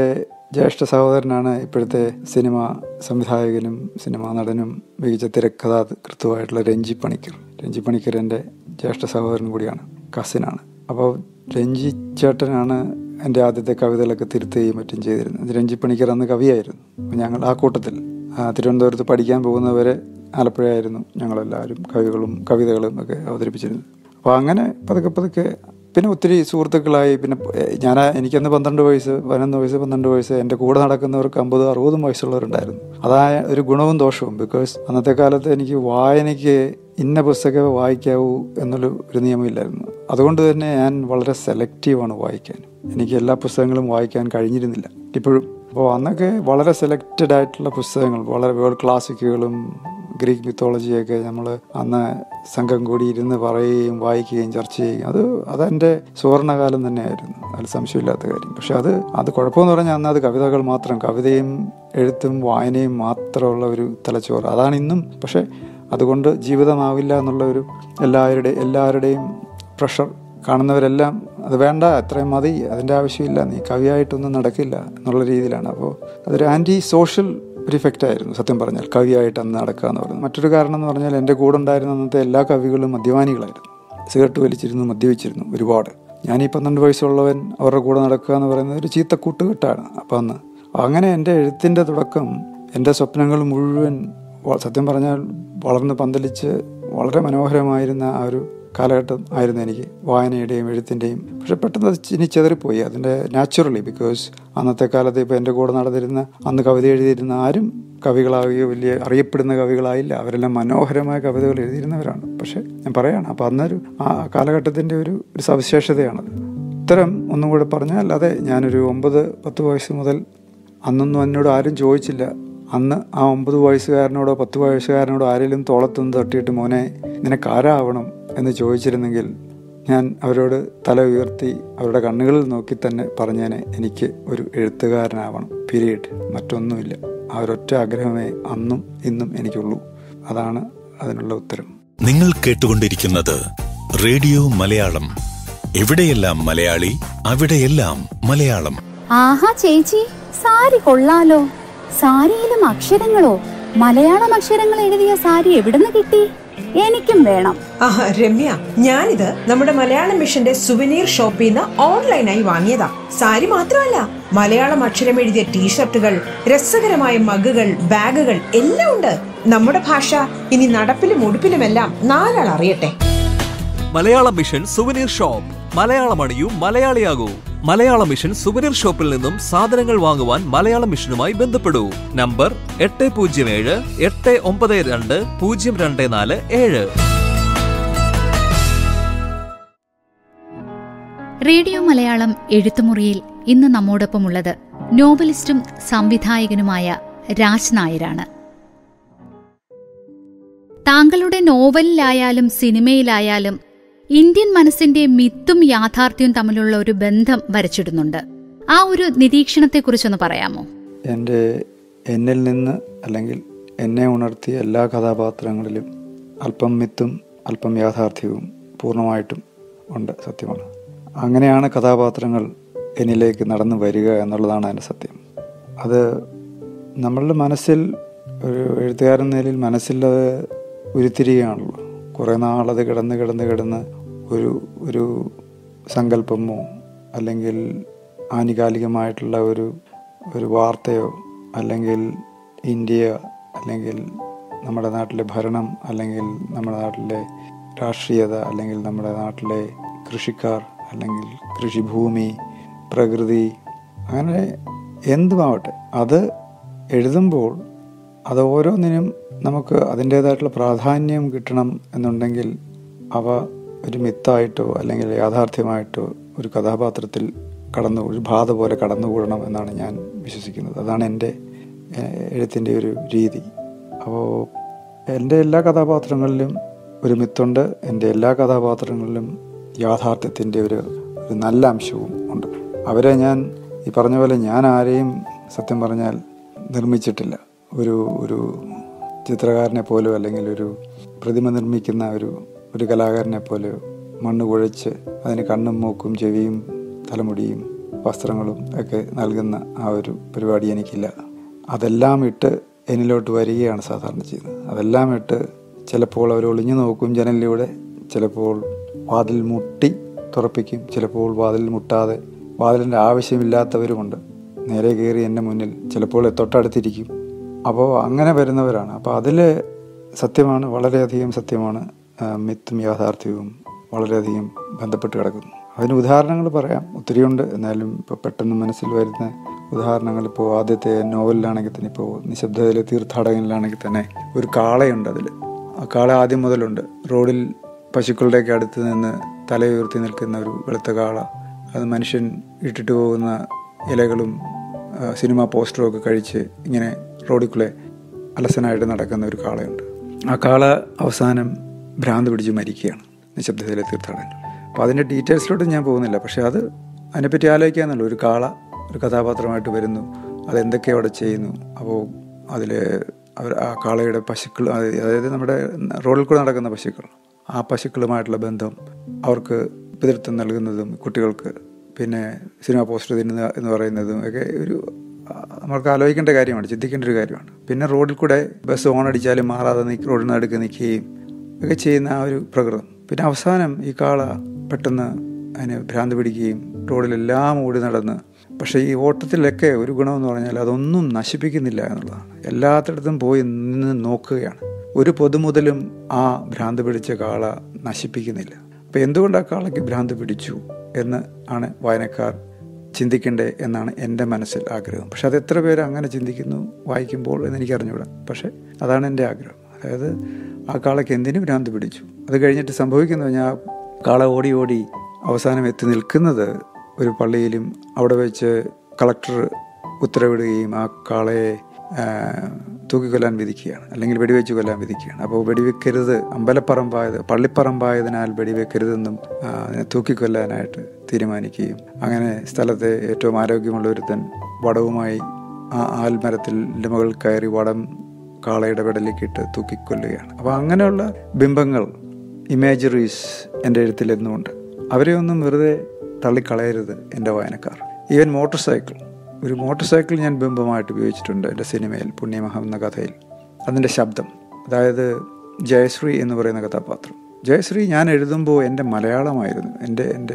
ജ്യേഷ്ഠ സഹോദരനാണ് ഇപ്പോഴത്തെ സിനിമ സംവിധായകനും സിനിമാ നടനും മികച്ച തിരക്കഥാകൃത്തുമായിട്ടുള്ള രഞ്ജി പണിക്കർ. രഞ്ജി പണിക്കർ എൻ്റെ ജ്യേഷ്ഠ സഹോദരൻ കൂടിയാണ്, കസിനാണ്. അപ്പോൾ രഞ്ജി ചേട്ടനാണ് എൻ്റെ ആദ്യത്തെ കവിതകളൊക്കെ തിരുത്തുകയും മറ്റും ചെയ്തിരുന്നത്. രഞ്ജി പണിക്കർ അന്ന് കവിയായിരുന്നു. അപ്പോൾ ഞങ്ങൾ ആ കൂട്ടത്തിൽ തിരുവനന്തപുരത്ത് പഠിക്കാൻ പോകുന്നവരെ ആലപ്പുഴയായിരുന്നു ഞങ്ങളെല്ലാവരും കവികളും കവിതകളും ഒക്കെ അവതരിപ്പിച്ചിരുന്നത്. അപ്പോൾ അങ്ങനെ പതുക്കെ പതുക്കെ പിന്നെ ഒത്തിരി സുഹൃത്തുക്കളായി. പിന്നെ ഞാൻ എനിക്കന്ന് പന്ത്രണ്ട് വയസ്സ് പതിനൊന്ന് വയസ്സ് പന്ത്രണ്ട് വയസ്സ് എൻ്റെ കൂടെ നടക്കുന്നവർക്ക് അമ്പത് അറുപതും വയസ്സുള്ളവരുണ്ടായിരുന്നു. അതായ ഒരു ഗുണവും ദോഷവും. ബിക്കോസ് അന്നത്തെ കാലത്ത് എനിക്ക് വായനയ്ക്ക് ഇന്ന പുസ്തകമേ വായിക്കാവൂ എന്നുള്ള ഒരു നിയമമില്ലായിരുന്നു. അതുകൊണ്ട് തന്നെ ഞാൻ വളരെ സെലക്റ്റീവാണ് വായിക്കാൻ. എനിക്ക് എല്ലാ പുസ്തകങ്ങളും വായിക്കാൻ കഴിഞ്ഞിരുന്നില്ല ഇപ്പോഴും. അപ്പോൾ അന്നൊക്കെ വളരെ സെലക്റ്റഡ് ആയിട്ടുള്ള പുസ്തകങ്ങൾ, വളരെ വേൾഡ് ക്ലാസിക്കുകളും ഗ്രീക്ക് മിത്തോളജിയൊക്കെ നമ്മൾ അന്ന് സംഘം കൂടി ഇരുന്ന് പറയുകയും വായിക്കുകയും ചർച്ച ചെയ്യുകയും അത് അതെൻ്റെ സുവർണകാലം തന്നെയായിരുന്നു, അതിൽ സംശയമില്ലാത്ത കാര്യം. പക്ഷെ അത് അത് കുഴപ്പമെന്ന് പറഞ്ഞാൽ അന്ന് അത് കവിതകൾ മാത്രം, കവിതയും എഴുത്തും വായനയും മാത്രമുള്ള ഒരു തലച്ചോറ് അതാണ് ഇന്നും. പക്ഷെ അതുകൊണ്ട് ജീവിതമാവില്ല എന്നുള്ള ഒരു എല്ലാവരുടെ എല്ലാവരുടെയും പ്രഷർ കാണുന്നവരെല്ലാം അത് വേണ്ട, അത്രയും മതി, അതിൻ്റെ ആവശ്യമില്ല, നീ കവിയായിട്ടൊന്നും നടക്കില്ല എന്നുള്ള രീതിയിലാണ്. അപ്പോൾ അതൊരു ആൻറ്റി സോഷ്യൽ ഒരു ഇഫക്റ്റായിരുന്നു സത്യം പറഞ്ഞാൽ, കവിയായിട്ട് അന്ന് നടക്കുക എന്ന് പറയുന്നത്. മറ്റൊരു കാരണം എന്ന് പറഞ്ഞാൽ എൻ്റെ കൂടെ ഉണ്ടായിരുന്ന അന്നത്തെ എല്ലാ കവികളും മദ്യപാനികളായിരുന്നു. സിഗരറ്റ് വലിച്ചിരുന്നു, മദ്യപിച്ചിരുന്നു ഒരുപാട്. ഞാനീ പന്ത്രണ്ട് വയസ്സുള്ളവൻ അവരുടെ കൂടെ നടക്കുക എന്ന് പറയുന്നത് ഒരു ചീത്ത കൂട്ടുകെട്ടാണ്. അപ്പം അന്ന് അങ്ങനെ എൻ്റെ എഴുത്തിൻ്റെ തുടക്കം, എൻ്റെ സ്വപ്നങ്ങൾ മുഴുവൻ സത്യം പറഞ്ഞാൽ വളർന്ന് പന്തലിച്ച് വളരെ മനോഹരമായിരുന്ന ആ ഒരു കാലഘട്ടം ആയിരുന്നു എനിക്ക്, വായനയുടെയും എഴുത്തിൻ്റെയും. പക്ഷെ പെട്ടെന്ന് അത് ഇനി ചെതറിപ്പോയി അതിൻ്റെ നാച്ചുറലി. ബിക്കോസ് അന്നത്തെ കാലത്ത് ഇപ്പോൾ എൻ്റെ കൂടെ നടന്നിരുന്ന അന്ന് കവിത എഴുതിയിരുന്ന ആരും കവികളാവുകയോ വലിയ അറിയപ്പെടുന്ന കവികളായില്ല. അവരെല്ലാം മനോഹരമായ കവിതകൾ എഴുതിയിരുന്നവരാണ്. പക്ഷെ ഞാൻ പറയുകയാണ്, അപ്പോൾ അന്നൊരു ആ കാലഘട്ടത്തിൻ്റെ ഒരു ഒരു സവിശേഷതയാണത്. ഇത്തരം ഒന്നും കൂടെ പറഞ്ഞാൽ, അതെ, ഞാനൊരു ഒമ്പത് പത്ത് വയസ്സ് മുതൽ അന്നൊന്നും എന്നോട് ആരും ചോദിച്ചില്ല. അന്ന് ആ ഒമ്പത് വയസ്സുകാരനോടോ പത്ത് വയസ്സുകാരനോടോ ആരെങ്കിലും തോളത്തൊന്ന് തട്ടിയിട്ട് മോനെ നിനക്കാരാവണം എന്ന് ചോദിച്ചിരുന്നെങ്കിൽ ഞാൻ അവരോട് തല ഉയർത്തി അവരുടെ കണ്ണുകളിൽ നോക്കി തന്നെ പറഞ്ഞേനെ, എനിക്ക് ഒരു എഴുത്തുകാരനാവണം, പീരീഡ്, മറ്റൊന്നുമില്ല. ആ ഒരൊറ്റ ആഗ്രഹമേ അന്നും ഇന്നും എനിക്കുള്ളൂ. അതാണ് അതിനുള്ള ഉത്തരം. നിങ്ങൾ കേട്ടുകൊണ്ടിരിക്കുന്നത് റേഡിയോ മലയാളം. എവിടെയെല്ലാം മലയാളി, അവിടെയെല്ലാം മലയാളം. ആഹാ ചേച്ചി, സാരി കൊള്ളാലോ. സാരിയിലും അക്ഷരങ്ങളോ? മലയാളം അക്ഷരങ്ങൾ എഴുതിയ സാരി എവിടുന്ന് കിട്ടി? എനിക്കും വേണം. ആഹാ രമ്യ, ഞാനിത് നമ്മുടെ മലയാളം മിഷന്റെ സുവനീർ ഷോപ്പിൽ നിന്ന് ഓൺലൈനായി വാങ്ങിയതാ. സാരി മാത്രമല്ല, മലയാളം അക്ഷരം എഴുതിയ ടീഷർട്ടുകൾ, രസകരമായ മഗുകൾ, ബാഗുകൾ എല്ലാം ഉണ്ട്. നമ്മുടെ ഭാഷ ഇനി നടപ്പിലും ഉടുപ്പിലുമെല്ലാം നാലാൾ അറിയട്ടെ. Malayalam mission souvenir shop. Malayalam അണിയൂ, മലയാളിയാകൂ. മലയാളം മിഷൻ സുവനീർ ഷോപ്പിൽ നിന്നും സാധനങ്ങൾ വാങ്ങുവാൻ മലയാളം മിഷനുമായി ബന്ധപ്പെടൂ. നമ്പർ എട്ട് പൂജ്യം ഏഴ് എട്ട് ഒമ്പത് രണ്ട് പൂജ്യം രണ്ട് നാല് ഏഴ്. റേഡിയോ മലയാളം എഴുത്തുമുറിയിൽ ഇന്ന് നമ്മോടൊപ്പമുള്ളത് നോവലിസ്റ്റും സംവിധായകനുമായ രാജ് നായരാണ്. താങ്കളുടെ നോവലിലായാലും സിനിമയിലായാലും ഇന്ത്യൻ മനസ്സിന്റെ മിത്തും യാഥാർത്ഥ്യവും തമ്മിലുള്ള ഒരു ബന്ധം വരച്ചിടുന്നുണ്ട്. ആ ഒരു നിരീക്ഷണത്തെക്കുറിച്ചൊന്ന് പറയാമോ? എൻ്റെ എന്നിൽ നിന്ന് അല്ലെങ്കിൽ എന്നെ ഉണർത്തിയ എല്ലാ കഥാപാത്രങ്ങളിലും അല്പം മിത്തും അല്പം യാഥാർത്ഥ്യവും പൂർണ്ണമായിട്ടും ഉണ്ട്. സത്യമാണ്. അങ്ങനെയാണ് കഥാപാത്രങ്ങൾ എന്നിലേക്ക് നടന്നു വരിക എന്നുള്ളതാണ് അതിൻ്റെ സത്യം. അത് നമ്മളുടെ മനസ്സിൽ, ഒരു എഴുത്തുകാരൻ നിലയിൽ മനസ്സിലത് ഉരുത്തിരിയുകയാണല്ലോ. കുറേ നാളത് കിടന്ന് കിടന്ന് കിടന്ന് ഒരു ഒരു സങ്കല്പമോ അല്ലെങ്കിൽ ആനുകാലികമായിട്ടുള്ള ഒരു ഒരു വാർത്തയോ അല്ലെങ്കിൽ ഇന്ത്യ അല്ലെങ്കിൽ നമ്മുടെ നാട്ടിലെ ഭരണം അല്ലെങ്കിൽ നമ്മുടെ നാട്ടിലെ രാഷ്ട്രീയത അല്ലെങ്കിൽ നമ്മുടെ നാട്ടിലെ കൃഷിക്കാർ അല്ലെങ്കിൽ കൃഷിഭൂമി, പ്രകൃതി, അങ്ങനെ എന്തുമാവട്ടെ, അത് എഴുതുമ്പോൾ അത് ഓരോന്നിനും നമുക്ക് അതിൻ്റേതായിട്ടുള്ള പ്രാധാന്യം കിട്ടണം എന്നുണ്ടെങ്കിൽ അവ ഒരു മിത്തായിട്ടോ അല്ലെങ്കിൽ യാഥാർത്ഥ്യമായിട്ടോ ഒരു കഥാപാത്രത്തിൽ കടന്നു, ഒരു ബാധ പോലെ കടന്നുകൂടണം എന്നാണ് ഞാൻ വിശ്വസിക്കുന്നത്. അതാണ് എൻ്റെ എഴുത്തിൻ്റെ ഒരു രീതി. അപ്പോൾ എൻ്റെ എല്ലാ കഥാപാത്രങ്ങളിലും ഒരു മിത്തുണ്ട്. എൻ്റെ എല്ലാ കഥാപാത്രങ്ങളിലും യാഥാർത്ഥ്യത്തിൻ്റെ ഒരു ഒരു നല്ല അംശവും ഉണ്ട്. അവരെ ഞാൻ ഈ പറഞ്ഞ പോലെ ഞാൻ ആരെയും സത്യം പറഞ്ഞാൽ നിർമ്മിച്ചിട്ടില്ല. ഒരു ഒരു ചിത്രകാരനെ പോലെയോ അല്ലെങ്കിൽ ഒരു പ്രതിമ നിർമ്മിക്കുന്ന ഒരു ഒരു കലാകാരനെ പോലെയോ മണ്ണ് കുഴച്ച് അതിന് കണ്ണും മൂക്കും ചെവിയും തലമുടിയും വസ്ത്രങ്ങളും ഒക്കെ നൽകുന്ന ആ ഒരു പരിപാടി എനിക്കില്ല. അതെല്ലാം ഇട്ട് എന്നിലോട്ട് വരികയാണ് സാധാരണ ചെയ്യുന്നത്. അതെല്ലാം ഇട്ട് ചിലപ്പോൾ അവർ ഒളിഞ്ഞു നോക്കും ജനലിലൂടെ, ചിലപ്പോൾ വാതിൽ മുട്ടി തുറപ്പിക്കും, ചിലപ്പോൾ വാതിൽ മുട്ടാതെ വാതിലിൻ്റെ ആവശ്യമില്ലാത്തവരുമുണ്ട് നേരെ കയറി എൻ്റെ മുന്നിൽ ചിലപ്പോൾ തൊട്ടടുത്തിരിക്കും. അപ്പോൾ അങ്ങനെ വരുന്നവരാണ്. അപ്പോൾ അതിൽ സത്യമാണ്, വളരെയധികം സത്യമാണ്, മിത്തും യാഥാർത്ഥ്യവും വളരെയധികം ബന്ധപ്പെട്ട് കിടക്കുന്നു. അതിന് ഉദാഹരണങ്ങൾ പറയാം, ഒത്തിരിയുണ്ട്. എന്നാലും ഇപ്പോൾ പെട്ടെന്ന് മനസ്സിൽ വരുന്ന ഉദാഹരണങ്ങൾ, ഇപ്പോൾ ആദ്യത്തെ നോവലിലാണെങ്കിൽ തന്നെ, ഇപ്പോൾ നിശബ്ദതയിലെ തീർത്ഥാടകനിലാണെങ്കിൽ തന്നെ ഒരു കാളയുണ്ട്. അതിൽ ആ കാള ആദ്യം മുതലുണ്ട്. റോഡിൽ പശുക്കളുടെയൊക്കെ അടുത്ത് നിന്ന് തലയുയർത്തി നിൽക്കുന്ന ഒരു വെളുത്ത കാള. അത് മനുഷ്യൻ ഇട്ടിട്ട് പോകുന്ന ഇലകളും സിനിമാ പോസ്റ്ററും ഒക്കെ കഴിച്ച് ഇങ്ങനെ റോഡിക്കുള്ളെ അലസനായിട്ട് നടക്കുന്ന ഒരു കാളയുണ്ട്. ആ കാള അവസാനം ഭ്രാന്ത് പിടിച്ച് മരിക്കുകയാണ് നിശബ്ദതയിലെ തീർത്ഥാടകൻ. അപ്പോൾ അതിൻ്റെ ഡീറ്റെയിൽസിലോട്ട് ഞാൻ പോകുന്നില്ല. പക്ഷേ അത് അതിനെപ്പറ്റി ആലോചിക്കാമെന്നുള്ളൂ. ഒരു കാള ഒരു കഥാപാത്രമായിട്ട് വരുന്നു, അതെന്തൊക്കെ അവിടെ ചെയ്യുന്നു. അപ്പോൾ അതിൽ അവർ ആ കാളയുടെ പശുക്കൾ, അതായത് നമ്മുടെ റോഡിൽ കൂടെ നടക്കുന്ന പശുക്കൾ, ആ പശുക്കളുമായിട്ടുള്ള ബന്ധം, അവർക്ക് പിതൃത്വം നൽകുന്നതും കുട്ടികൾക്ക്, പിന്നെ സിനിമ പോസ്റ്റർ തിന്നുക എന്ന് പറയുന്നതും ഒക്കെ ഒരു നമ്മൾക്ക് ആലോചിക്കേണ്ട കാര്യമാണ്, ചിന്തിക്കേണ്ട ഒരു കാര്യമാണ്. പിന്നെ റോഡിൽ കൂടെ ബസ് ഓണടിച്ചാലും മാറാതെ നിൽക്കുക, റോഡിൽ നിന്ന് അടുക്ക് നിൽക്കുകയും ഒക്കെ ചെയ്യുന്ന ആ ഒരു പ്രകൃതം. പിന്നെ അവസാനം ഈ കാള പെട്ടെന്ന് അതിന് ഭ്രാന്ത് പിടിക്കുകയും റോഡിലെല്ലാം ഓടി നടന്ന്, പക്ഷേ ഈ ഓട്ടത്തിലൊക്കെ ഒരു ഗുണമെന്ന് പറഞ്ഞാൽ അതൊന്നും നശിപ്പിക്കുന്നില്ല എന്നുള്ളതാണ്. എല്ലാത്തിടത്തും പോയി നിന്ന് നോക്കുകയാണ്. ഒരു പൊതുമുതലും ആ ഭ്രാന്ത് പിടിച്ച കാള നശിപ്പിക്കുന്നില്ല. അപ്പോൾ എന്തുകൊണ്ട് ആ കാളയ്ക്ക് ഭ്രാന്ത് പിടിച്ചു എന്ന് ആണ് വായനക്കാർ ചിന്തിക്കണ്ടേ എന്നാണ് എൻ്റെ മനസ്സിൽ ആഗ്രഹം. പക്ഷെ അത് എത്ര പേര് അങ്ങനെ ചിന്തിക്കുന്നു വായിക്കുമ്പോൾ എന്ന് എനിക്ക് അറിഞ്ഞുകൂടാ. പക്ഷെ അതാണ് എൻ്റെ ആഗ്രഹം. അതായത് ആ കാളയ്ക്ക് എന്തിനു ഭ്രാന്ത് പിടിച്ചു, അത് കഴിഞ്ഞിട്ട് സംഭവിക്കുന്നു കഴിഞ്ഞാൽ കാള ഓടി ഓടി അവസാനം എത്തി നിൽക്കുന്നത് ഒരു പള്ളിയിലും. അവിടെ വെച്ച് കളക്ടർ ഉത്തരവിടുകയും ആ കാളയെ തൂക്കിക്കൊല്ലാൻ വിധിക്കുകയാണ്, അല്ലെങ്കിൽ വെടിവെച്ച് കൊല്ലാൻ വിധിക്കുകയാണ്. അപ്പോൾ വെടിവെക്കരുത്, അമ്പലപ്പറമ്പായത് പള്ളിപ്പറമ്പായതിനാൽ വെടിവെക്കരുതെന്നും തൂക്കിക്കൊല്ലാനായിട്ട് തീരുമാനിക്കുകയും, അങ്ങനെ സ്ഥലത്തെ ഏറ്റവും ആരോഗ്യമുള്ള ഒരുത്തൻ വടവുമായി ആ ആൽമരത്തിൻ്റെ മുകളിൽ കയറി വടം കാളയുടെ പെടലിക്കിട്ട് തൂക്കിക്കൊല്ലുകയാണ്. അപ്പോൾ അങ്ങനെയുള്ള ബിംബങ്ങൾ, ഇമേജറീസ് എൻ്റെ എഴുത്തിലെന്നുമുണ്ട്. അവരെ ഒന്നും വെറുതെ തള്ളിക്കളയരുത് എൻ്റെ വായനക്കാർ. ഈവൻ മോട്ടോർ സൈക്കിൾ, ഒരു മോട്ടോർ സൈക്കിൾ ഞാൻ ബിംബമായിട്ട് ഉപയോഗിച്ചിട്ടുണ്ട് എൻ്റെ സിനിമയിൽ പുണ്യമഹം എന്ന കഥയിൽ. അതിൻ്റെ ശബ്ദം, അതായത് ജയശ്രീ എന്ന് പറയുന്ന കഥാപാത്രം. ജയശ്രീ ഞാൻ എഴുതുമ്പോൾ എൻ്റെ മലയാളമായിരുന്നു, എൻ്റെ എൻ്റെ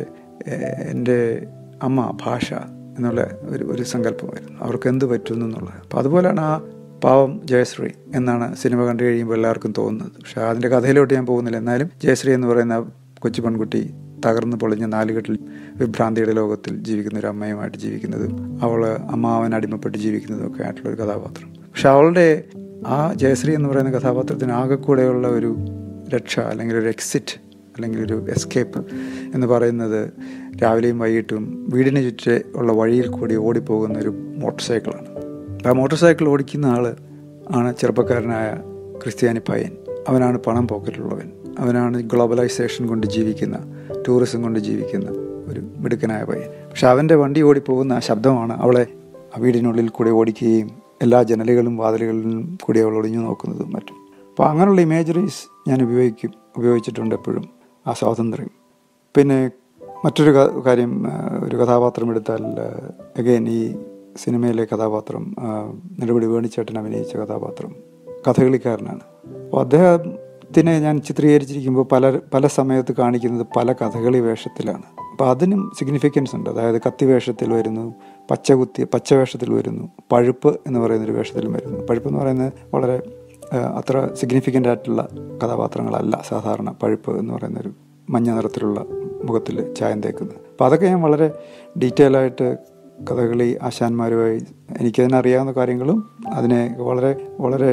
എൻ്റെ അമ്മ ഭാഷ എന്നുള്ള ഒരു ഒരു സങ്കല്പമായിരുന്നു, അവർക്ക് എന്ത് പറ്റുന്നു എന്നുള്ളത്. അപ്പോൾ അതുപോലെയാണ് ആ പാവം ജയശ്രീ എന്നാണ് സിനിമ കണ്ടു കഴിയുമ്പോൾ എല്ലാവർക്കും തോന്നുന്നത്. പക്ഷേ അതിൻ്റെ കഥയിലോട്ട് ഞാൻ പോകുന്നില്ല. എന്നാലും ജയശ്രീ എന്ന് പറയുന്ന കൊച്ചു പെൺകുട്ടി തകർന്നു പൊളിഞ്ഞ നാലുകെട്ടിൽ വിഭ്രാന്തിയുടെ ലോകത്തിൽ ജീവിക്കുന്ന ഒരു അമ്മയുമായിട്ട് ജീവിക്കുന്നതും അവൾ അമ്മാവൻ അടിമപ്പെട്ട് ജീവിക്കുന്നതും ഒക്കെ ആയിട്ടുള്ളൊരു കഥാപാത്രം. പക്ഷെ അവളുടെ ആ ജയശ്രീ എന്ന് പറയുന്ന കഥാപാത്രത്തിന് ആകെക്കൂടെയുള്ള ഒരു രക്ഷ, അല്ലെങ്കിൽ ഒരു എക്സിറ്റ്, അല്ലെങ്കിൽ ഒരു എസ്കേപ്പ് എന്ന് പറയുന്നത് രാവിലെയും വൈകിട്ടും വീടിന് ചുറ്റേ ഉള്ള വഴിയിൽ കൂടി ഓടിപ്പോകുന്ന ഒരു മോട്ടോർ സൈക്കിളാണ്. ആ മോട്ടോർ സൈക്കിൾ ഓടിക്കുന്ന ആൾ ആണ് ചെറുപ്പക്കാരനായ ക്രിസ്ത്യാനി പയ്യൻ. അവനാണ് പണം പോക്കറ്റിലുള്ളവൻ, അവനാണ് ഗ്ലോബലൈസേഷൻ കൊണ്ട് ജീവിക്കുന്ന, ടൂറിസം കൊണ്ട് ജീവിക്കുന്ന ഒരു മിടുക്കനായ പയ്യൻ. പക്ഷെ അവൻ്റെ വണ്ടി ഓടിപ്പോകുന്ന ആ ശബ്ദമാണ് അവളെ ആ വീടിനുള്ളിൽ കൂടെ ഓടിക്കുകയും എല്ലാ ജനലുകളും വാതിലുകളിലും കൂടി അവൾ ഒളിഞ്ഞു നോക്കുന്നതും മറ്റും. അപ്പോൾ അങ്ങനെയുള്ള ഇമേജറീസ് ഞാൻ ഉപയോഗിക്കും ഉപയോഗിച്ചിട്ടുണ്ട് എപ്പോഴും, ആ സ്വാതന്ത്ര്യം. പിന്നെ മറ്റൊരു കാര്യം, ഒരു കഥാപാത്രം എടുത്താൽ അഗൈൻ ഈ സിനിമയിലെ കഥാപാത്രം നെടുമുടി വേണിച്ചേട്ടൻ അഭിനയിച്ച കഥാപാത്രം കഥകളിക്കാരനാണ്. അപ്പോൾ അദ്ദേഹത്തിനെ ഞാൻ ചിത്രീകരിച്ചിരിക്കുമ്പോൾ പല പല സമയത്ത് കാണിക്കുന്നത് പല കഥകളി വേഷത്തിലാണ്. അപ്പോൾ അതിനും സിഗ്നിഫിക്കൻസ് ഉണ്ട്. അതായത് കത്തി വേഷത്തിൽ വരുന്നു, പച്ചകുത്തി പച്ചവേഷത്തിൽ വരുന്നു, പഴുപ്പ് എന്ന് പറയുന്നൊരു വേഷത്തിലും വരുന്നു. പഴുപ്പ് എന്ന് പറയുന്നത് വളരെ അത്ര സിഗ്നിഫിക്കൻ്റ് ആയിട്ടുള്ള കഥാപാത്രങ്ങളല്ല സാധാരണ. പഴുപ്പ് എന്ന് പറയുന്നൊരു മഞ്ഞ നിറത്തിലുള്ള മുഖത്തിൽ ചായം തേക്കുന്നത്. അപ്പോൾ അതൊക്കെ ഞാൻ വളരെ ഡീറ്റെയിൽ ആയിട്ട് കഥകളി ആശാന്മാരുമായി എനിക്കതിനറിയാവുന്ന കാര്യങ്ങളും അതിനെ വളരെ വളരെ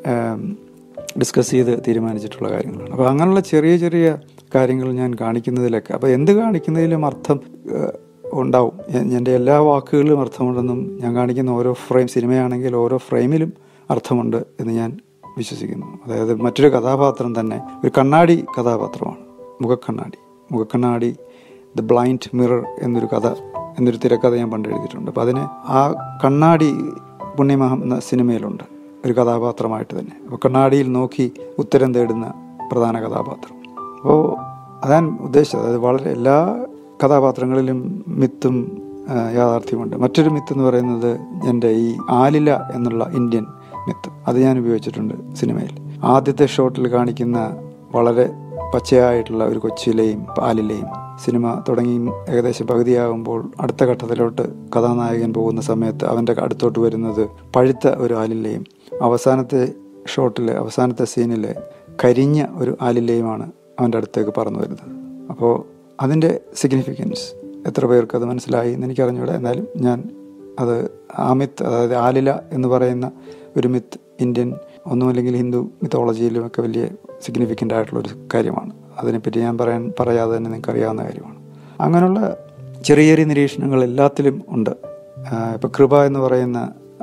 ഡിസ്കസ് ചെയ്ത് തീരുമാനിച്ചിട്ടുള്ള കാര്യങ്ങളാണ്. അപ്പോൾ അങ്ങനെയുള്ള ചെറിയ ചെറിയ കാര്യങ്ങൾ ഞാൻ കാണിക്കുന്നതിലൊക്കെ, അപ്പോൾ എന്ത് കാണിക്കുന്നതിലും അർത്ഥം ഉണ്ടാവും. എൻ്റെ എല്ലാ വാക്കുകളിലും അർത്ഥമുണ്ടെന്നും ഞാൻ കാണിക്കുന്ന ഓരോ ഫ്രെയിം, സിനിമയാണെങ്കിൽ ഓരോ ഫ്രെയിമിലും അർത്ഥമുണ്ട് എന്ന് ഞാൻ വിശ്വസിക്കുന്നു. അതായത് മറ്റൊരു കഥാപാത്രം തന്നെ ഒരു കണ്ണാടി കഥാപാത്രമാണ്, മുഖക്കണ്ണാടി. മുഖക്കണ്ണാടി ദ ബ്ലൈൻഡ് മിറർ എന്നൊരു കഥ, എന്നൊരു തിരക്കഥ ഞാൻ പണ്ട് എഴുതിയിട്ടുണ്ട്. അപ്പോൾ അതിന് ആ കണ്ണാടി പുണ്യമഹം എന്ന സിനിമയിലുണ്ട് ഒരു കഥാപാത്രമായിട്ട് തന്നെ. അപ്പോൾ കണ്ണാടിയിൽ നോക്കി ഉത്തരം തേടുന്ന പ്രധാന കഥാപാത്രം. അപ്പോൾ അതാണ് ഉദ്ദേശിച്ചത്. അതായത് വളരെ എല്ലാ കഥാപാത്രങ്ങളിലും മിത്തും യാഥാർത്ഥ്യമുണ്ട്. മറ്റൊരു മിത്ത് എന്ന് പറയുന്നത് എൻ്റെ ഈ ആലില എന്നുള്ള ഇന്ത്യൻ മിത്ത്, അത് ഞാൻ ഉപയോഗിച്ചിട്ടുണ്ട് സിനിമയിൽ. ആദ്യത്തെ ഷോട്ടിൽ കാണിക്കുന്ന വളരെ പച്ചയായിട്ടുള്ള ഒരു കൊച്ചിലെയും ആലിലയും സിനിമ തുടങ്ങി ഏകദേശം പകുതിയാകുമ്പോൾ അടുത്ത ഘട്ടത്തിലോട്ട് കഥാനായകൻ പോകുന്ന സമയത്ത് അവൻ്റെ അടുത്തോട്ട് വരുന്നത് പഴുത്ത ഒരു ആലിലയും അവസാനത്തെ ഷോട്ടിൽ അവസാനത്തെ സീനിൽ കരിഞ്ഞ ഒരു ആലിലയുമാണ് അവൻ്റെ അടുത്തേക്ക് പറന്നു വരുന്നത്. അപ്പോൾ അതിൻ്റെ സിഗ്നിഫിക്കൻസ് എത്ര പേർക്ക് അത് മനസ്സിലായി എന്ന് എനിക്കറിഞ്ഞൂടെ. എന്നാലും ഞാൻ അത് ആ മിത്ത്, അതായത് ആലില എന്ന് പറയുന്ന ഒരു മിത്ത് ഇന്ത്യൻ ഒന്നുമല്ലെങ്കിൽ ഹിന്ദു മിത്തോളജിയിലും ഒക്കെ വലിയ സിഗ്നിഫിക്കൻ്റ് ആയിട്ടുള്ളൊരു കാര്യമാണ്. അതിനെപ്പറ്റി ഞാൻ പറയാൻ പറയാതെ തന്നെ നിങ്ങൾക്ക് അറിയാവുന്ന കാര്യമാണ്. അങ്ങനെയുള്ള ചെറിയ ചെറിയ നിരീക്ഷണങ്ങൾ എല്ലാത്തിലും ഉണ്ട്. ഇപ്പോൾ കൃപ എന്ന് പറയുന്ന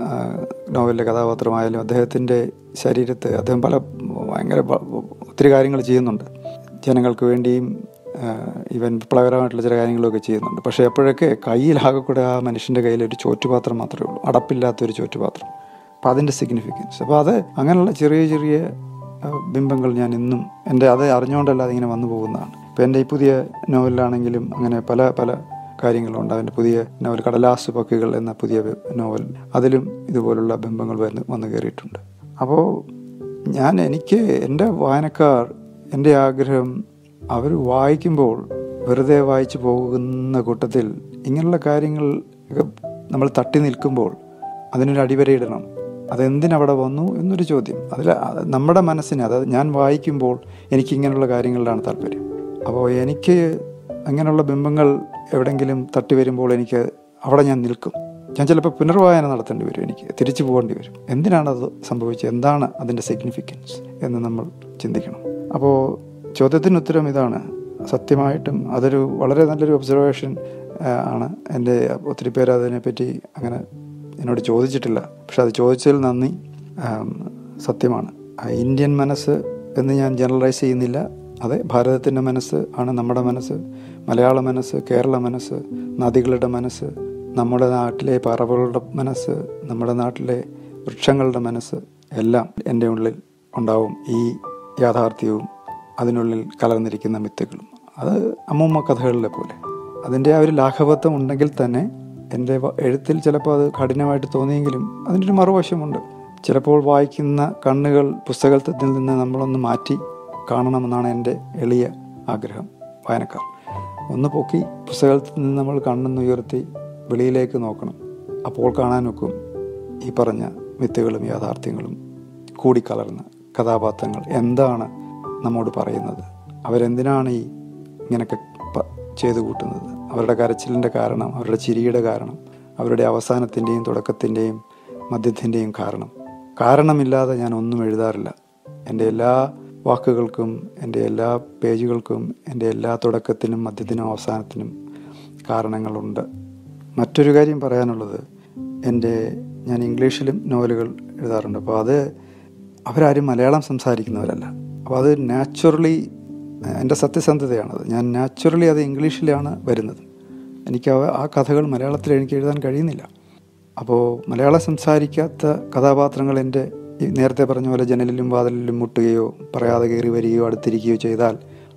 നോവലിലെ കഥാപാത്രമായാലും അദ്ദേഹത്തിൻ്റെ ശരീരത്ത് അദ്ദേഹം പല ഭയങ്കര ഒത്തിരി കാര്യങ്ങൾ ചെയ്യുന്നുണ്ട്. ജനങ്ങൾക്ക് വേണ്ടിയും ഈവൻ വിപ്ലവകരമായിട്ടുള്ള ചില കാര്യങ്ങളൊക്കെ ചെയ്യുന്നുണ്ട്. പക്ഷേ എപ്പോഴൊക്കെ കയ്യിലാകെ കൂടെ ആ മനുഷ്യൻ്റെ കയ്യിൽ ഒരു ചോറ്റുപാത്രം മാത്രമേ ഉള്ളൂ, അടപ്പില്ലാത്തൊരു ചോറ്റുപാത്രം. അപ്പോൾ അതിൻ്റെ സിഗ്നിഫിക്കൻസ്, അപ്പോൾ അത് അങ്ങനെയുള്ള ചെറിയ ചെറിയ ബിംബങ്ങൾ ഞാൻ ഇന്നും എൻ്റെ അത് അറിഞ്ഞുകൊണ്ടല്ലാതെ ഇങ്ങനെ വന്നു പോകുന്നതാണ്. ഇപ്പോൾ എൻ്റെ ഈ പുതിയ നോവലിലാണെങ്കിലും അങ്ങനെ പല പല കാര്യങ്ങളുണ്ട്. അതിൻ്റെ പുതിയ നോവൽ കടലാസ് പക്കികൾ എന്ന പുതിയ നോവൽ, അതിലും ഇതുപോലുള്ള ബിംബങ്ങൾ വന്ന് വന്നു കയറിയിട്ടുണ്ട്. അപ്പോൾ ഞാൻ എനിക്ക് എൻ്റെ വായനക്കാർ, എൻ്റെ ആഗ്രഹം അവർ വായിക്കുമ്പോൾ വെറുതെ വായിച്ചു പോകുന്ന കൂട്ടത്തിൽ ഇങ്ങനെയുള്ള കാര്യങ്ങൾ നമ്മൾ തട്ടി നിൽക്കുമ്പോൾ അതിനൊരു അടിവരയിടണം. അതെന്തിനവിടെ വന്നു എന്നൊരു ചോദ്യം. അതിൽ നമ്മുടെ മനസ്സിന്, അതായത് ഞാൻ വായിക്കുമ്പോൾ എനിക്ക് ഇങ്ങനെയുള്ള കാര്യങ്ങളിലാണ് താല്പര്യം. അപ്പോൾ എനിക്ക് അങ്ങനെയുള്ള ബിംബങ്ങൾ എവിടെയെങ്കിലും തട്ടി വരുമ്പോൾ എനിക്ക് അവിടെ ഞാൻ നിൽക്കും. ഞാൻ ചിലപ്പോൾ പുനർവായന നടത്തേണ്ടി വരും, എനിക്ക് തിരിച്ചു പോകേണ്ടി വരും. എന്തിനാണത് സംഭവിച്ചത്, എന്താണ് അതിൻ്റെ സിഗ്നിഫിക്കൻസ് എന്ന് നമ്മൾ ചിന്തിക്കണം. അപ്പോൾ ചോദ്യത്തിന് ഉത്തരം ഇതാണ്. സത്യമായിട്ടും അതൊരു വളരെ നല്ലൊരു ഒബ്സർവേഷൻ ആണ്. എൻ്റെ ഒത്തിരി പേര് അതിനെപ്പറ്റി അങ്ങനെ എന്നോട് ചോദിച്ചിട്ടില്ല, പക്ഷെ അത് ചോദിച്ചതിൽ നന്ദി. സത്യമാണ്, ഇന്ത്യൻ മനസ്സ് എന്ന് ഞാൻ ജനറലൈസ് ചെയ്യുന്നില്ല. അതെ, ഭാരതത്തിൻ്റെ മനസ്സ് ആണ് നമ്മുടെ മനസ്സ്, മലയാള മനസ്സ്, കേരള മനസ്സ്, നദികളുടെ മനസ്സ്, നമ്മുടെ നാട്ടിലെ പറവുകളുടെ മനസ്സ്, നമ്മുടെ നാട്ടിലെ വൃക്ഷങ്ങളുടെ മനസ്സ് എല്ലാം എൻ്റെ ഉള്ളിൽ ഉണ്ടാവും. ഈ യാഥാർത്ഥ്യവും അതിനുള്ളിൽ കലർന്നിരിക്കുന്ന മിത്തുകളും, അത് അമ്മൂമ്മ കഥകളിലെ പോലെ അതിൻ്റെ ആ ഒരു ലാഘവത്വം ഉണ്ടെങ്കിൽ തന്നെ എൻ്റെ എഴുത്തിൽ ചിലപ്പോൾ അത് കഠിനമായിട്ട് തോന്നിയെങ്കിലും അതിൻ്റെ ഒരു മറുവശമുണ്ട്. ചിലപ്പോൾ വായിക്കുന്ന കണ്ണുകൾ പുസ്തകത്തിൽ നിന്ന് നമ്മളൊന്ന് മാറ്റി കാണണമെന്നാണ് എൻ്റെ എളിയ ആഗ്രഹം. വായനക്കാർ ഒന്ന് പൊക്കി പുസ്തകത്തിൽ നിന്ന് നമ്മൾ കണ്ണൊന്ന് ഉയർത്തി വെളിയിലേക്ക് നോക്കണം. അപ്പോൾ കാണാനൊക്കും ഈ പറഞ്ഞ മിത്തുകളും യാഥാർത്ഥ്യങ്ങളും കൂടിക്കലർന്ന കഥാപാത്രങ്ങൾ എന്താണ് നമ്മോട് പറയുന്നത്, അവരെന്തിനാണ് ഈ ഇങ്ങനെയൊക്കെ ചെയ്തു കൂട്ടുന്നത്, അവരുടെ കരച്ചിലിൻ്റെ കാരണം, അവരുടെ ചിരിയുടെ കാരണം, അവരുടെ അവസാനത്തിൻ്റെയും തുടക്കത്തിൻ്റെയും മധ്യത്തിൻ്റെയും കാരണം. കാരണമില്ലാതെ ഞാൻ ഒന്നും എഴുതാറില്ല. എൻ്റെ എല്ലാ വാക്കുകൾക്കും, എൻ്റെ എല്ലാ പേജുകൾക്കും, എൻ്റെ എല്ലാ തുടക്കത്തിനും മധ്യത്തിനും അവസാനത്തിനും കാരണങ്ങളുണ്ട്. മറ്റൊരു കാര്യം പറയാനുള്ളത്, എൻ്റെ ഞാൻ ഇംഗ്ലീഷിലും നോവലുകൾ എഴുതാറുണ്ട്. അപ്പോൾ അത് അവരാരും മലയാളം സംസാരിക്കുന്നവരല്ല. അപ്പോൾ അത് നാച്ചുറലി എൻ്റെ സത്യസന്ധതയാണത്. ഞാൻ നാച്ചുറലി അത് ഇംഗ്ലീഷിലാണ് വരുന്നത്. എനിക്ക് ആ കഥകൾ മലയാളത്തിൽ എനിക്ക് എഴുതാൻ കഴിയുന്നില്ല. അപ്പോൾ മലയാളം സംസാരിക്കാത്ത കഥാപാത്രങ്ങൾ എൻ്റെ ഈ നേരത്തെ പറഞ്ഞ പോലെ ജനലിലും വാതിലിലും മുട്ടുകയോ പറയാതെ കയറി വരികയോ അടുത്തിരിക്കുകയോ ചെയ്താൽ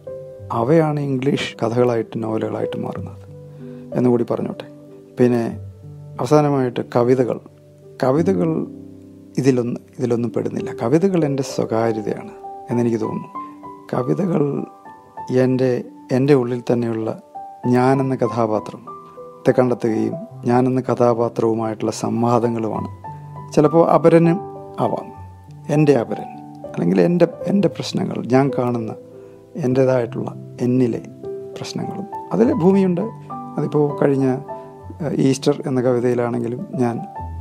അവയാണ് ഇംഗ്ലീഷ് കഥകളായിട്ട് നോവലുകളായിട്ട് മാറുന്നത് എന്നുകൂടി പറഞ്ഞോട്ടെ. പിന്നെ അവസാനമായിട്ട് കവിതകൾ കവിതകൾ ഇതിലൊന്നും ഇതിലൊന്നും പെടുന്നില്ല. കവിതകൾ എൻ്റെ സ്വകാര്യതയാണ് എന്നെനിക്ക് തോന്നുന്നു. കവിതകൾ എൻ്റെ എൻ്റെ ഉള്ളിൽ തന്നെയുള്ള ഞാനെന്ന കഥാപാത്രത്തെ കണ്ടെത്തുകയും ഞാനെന്ന കഥാപാത്രവുമായിട്ടുള്ള സംവാദങ്ങളുമാണ്. ചിലപ്പോൾ അപരനും ആവാം, എൻ്റെ അപരൻ, അല്ലെങ്കിൽ എൻ്റെ എൻ്റെ പ്രശ്നങ്ങൾ, ഞാൻ കാണുന്ന എൻ്റേതായിട്ടുള്ള എന്നിലെ പ്രശ്നങ്ങളും അതിൽ ഭൂമിയുണ്ട്. അതിപ്പോൾ കഴിഞ്ഞ ഈസ്റ്റർ എന്ന കവിതയിലാണെങ്കിലും ഞാൻ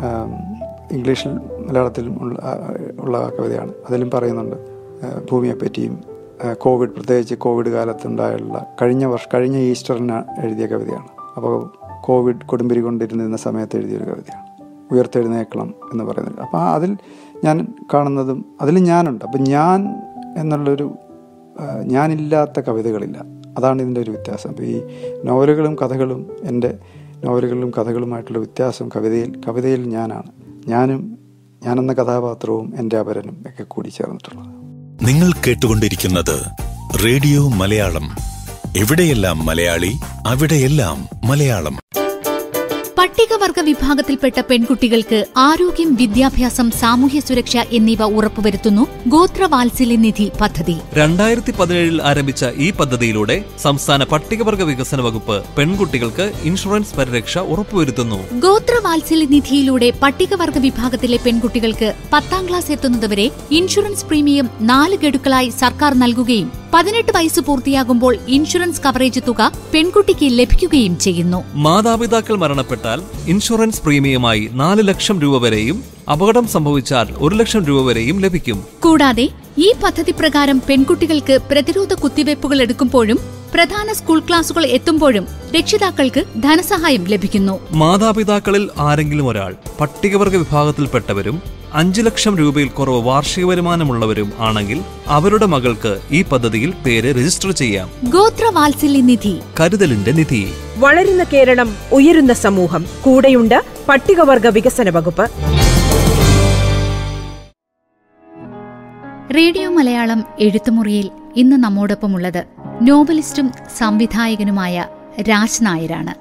ഇംഗ്ലീഷിൽ മലയാളത്തിലും ഉള്ള ഉള്ള കവിതയാണ്. അതിലും പറയുന്നുണ്ട് ഭൂമിയെപ്പറ്റിയും കോവിഡ്, പ്രത്യേകിച്ച് കോവിഡ് കാലത്തുണ്ടായുള്ള കഴിഞ്ഞ വർഷം കഴിഞ്ഞ ഈസ്റ്ററിന് എഴുതിയ കവിതയാണ്. അപ്പോൾ കോവിഡ് കൊടുമ്പിരി കൊണ്ടിരുന്നിരുന്ന സമയത്ത് എഴുതിയൊരു കവിതയാണ്, ഉയർത്തെഴുന്നേക്കണം എന്ന് പറയുന്നത്. അപ്പോൾ അതിൽ ഞാൻ കാണുന്നതും അതിൽ ഞാനുണ്ട്. അപ്പം ഞാൻ എന്നുള്ളൊരു ഞാനില്ലാത്ത കവിതകളില്ല. അതാണ് ഇതിൻ്റെ ഒരു വ്യത്യാസം. അപ്പോൾ ഈ നോവലുകളും കഥകളും, എൻ്റെ നോവലുകളിലും കഥകളുമായിട്ടുള്ള വ്യത്യാസം കവിതയിൽ കവിതയിൽ ഞാനാണ്, ഞാനും ഞാനെന്ന കഥാപാത്രവും എൻ്റെ അപരനും ഒക്കെ കൂടി ചേർന്നിട്ടുള്ളത്. നിങ്ങൾ കേട്ടുകൊണ്ടിരിക്കുന്നത് റേഡിയോ മലയാളം. എവിടെയെല്ലാം മലയാളി, അവിടെയെല്ലാം മലയാളം. പട്ടികവർഗ വിഭാഗത്തിൽപ്പെട്ട പെൺകുട്ടികൾക്ക് ആരോഗ്യം, വിദ്യാഭ്യാസം, സാമൂഹ്യ സുരക്ഷ എന്നിവ ഉറപ്പുവരുത്തുന്നു ഗോത്രവാത്സല്യ നിധി പദ്ധതി. രണ്ടായിരത്തി പതിനേഴിൽ ആരംഭിച്ച ഈ പദ്ധതിയിലൂടെ സംസ്ഥാന പട്ടികവർഗ വികസന വകുപ്പ് പെൺകുട്ടികൾക്ക് ഇൻഷുറൻസ് പരിരക്ഷ ഉറപ്പുവരുത്തുന്നു. ഗോത്രവാത്സല്യ നിധിയിലൂടെ പട്ടികവർഗ വിഭാഗത്തിലെ പെൺകുട്ടികൾക്ക് പത്താം ക്ലാസ് എത്തുന്നതുവരെ ഇൻഷുറൻസ് പ്രീമിയം നാല് ഗഡുക്കളായി സർക്കാർ നൽകുകയും പതിനെട്ട് വയസ്സ് പൂർത്തിയാകുമ്പോൾ ഇൻഷുറൻസ് കവറേജ് തുക പെൺകുട്ടിക്ക് ലഭിക്കുകയും ചെയ്യുന്നു. മാതാപിതാക്കൾ മരണപ്പെട്ടാൽ ഇൻഷുറൻസ് പ്രീമിയമായി നാല് ലക്ഷം രൂപ വരെയും അപകടം സംഭവിച്ചാൽ ഒരു ലക്ഷം രൂപ വരെയും ലഭിക്കും. കൂടാതെ ഈ പദ്ധതി പ്രകാരം പെൺകുട്ടികൾക്ക് പ്രതിരോധ കുത്തിവയ്പ്പുകൾ എടുക്കുമ്പോഴും പ്രധാന സ്കൂൾ ക്ലാസുകൾ എത്തുമ്പോഴും രക്ഷിതാക്കൾക്ക് ധനസഹായം ലഭിക്കുന്നു. മാതാപിതാക്കളിൽ ആരെങ്കിലും ഒരാൾ പട്ടികവർഗ വിഭാഗത്തിൽപ്പെട്ടവരും അഞ്ചു ലക്ഷം രൂപയിൽ കുറവ് വാർഷിക വരുമാനമുള്ളവരും ആണെങ്കിൽ അവരുടെ മകൾക്ക് ഈ പദ്ധതിയിൽ പേര് രജിസ്റ്റർ ചെയ്യാം. ഗോത്രവാത്സല്യ നിധി, കരുതലിന്റെ നിധി. വളരുന്ന കേരളം, ഉയരുന്ന സമൂഹം. കൂടെയുണ്ട് പട്ടികവർഗ വികസന വകുപ്പ്. റേഡിയോ മലയാളം എഴുത്തുമുറിയിൽ ഇന്ന് നമ്മോടൊപ്പമുള്ളത് നോവലിസ്റ്റും സംവിധായകനുമായ രാജ് നായരാണ്.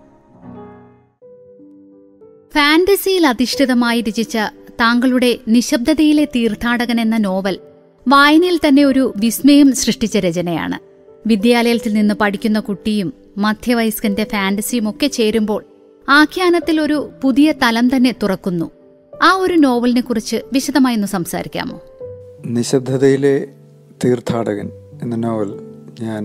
ഫാന്റസിയിൽ അധിഷ്ഠിതമായി രചിച്ച താങ്കളുടെ നിശബ്ദതയിലെ തീർത്ഥാടകൻ എന്ന നോവൽ വായനയിൽ തന്നെ ഒരു വിസ്മയം സൃഷ്ടിച്ച രചനയാണ്. വിദ്യാലയത്തിൽ നിന്ന് പഠിക്കുന്ന കുട്ടിയും മധ്യവയസ്കന്റെ ഫാന്റസിയും ഒക്കെ ചേരുമ്പോൾ ആഖ്യാനത്തിൽ ഒരു പുതിയ തലം തന്നെ തുറക്കുന്നു. ആ ഒരു നോവലിനെ കുറിച്ച് വിശദമായി ഒന്ന് സംസാരിക്കാമോ? നിശബ്ദതയിലെ തീർത്ഥാടകൻ എന്ന നോവൽ ഞാൻ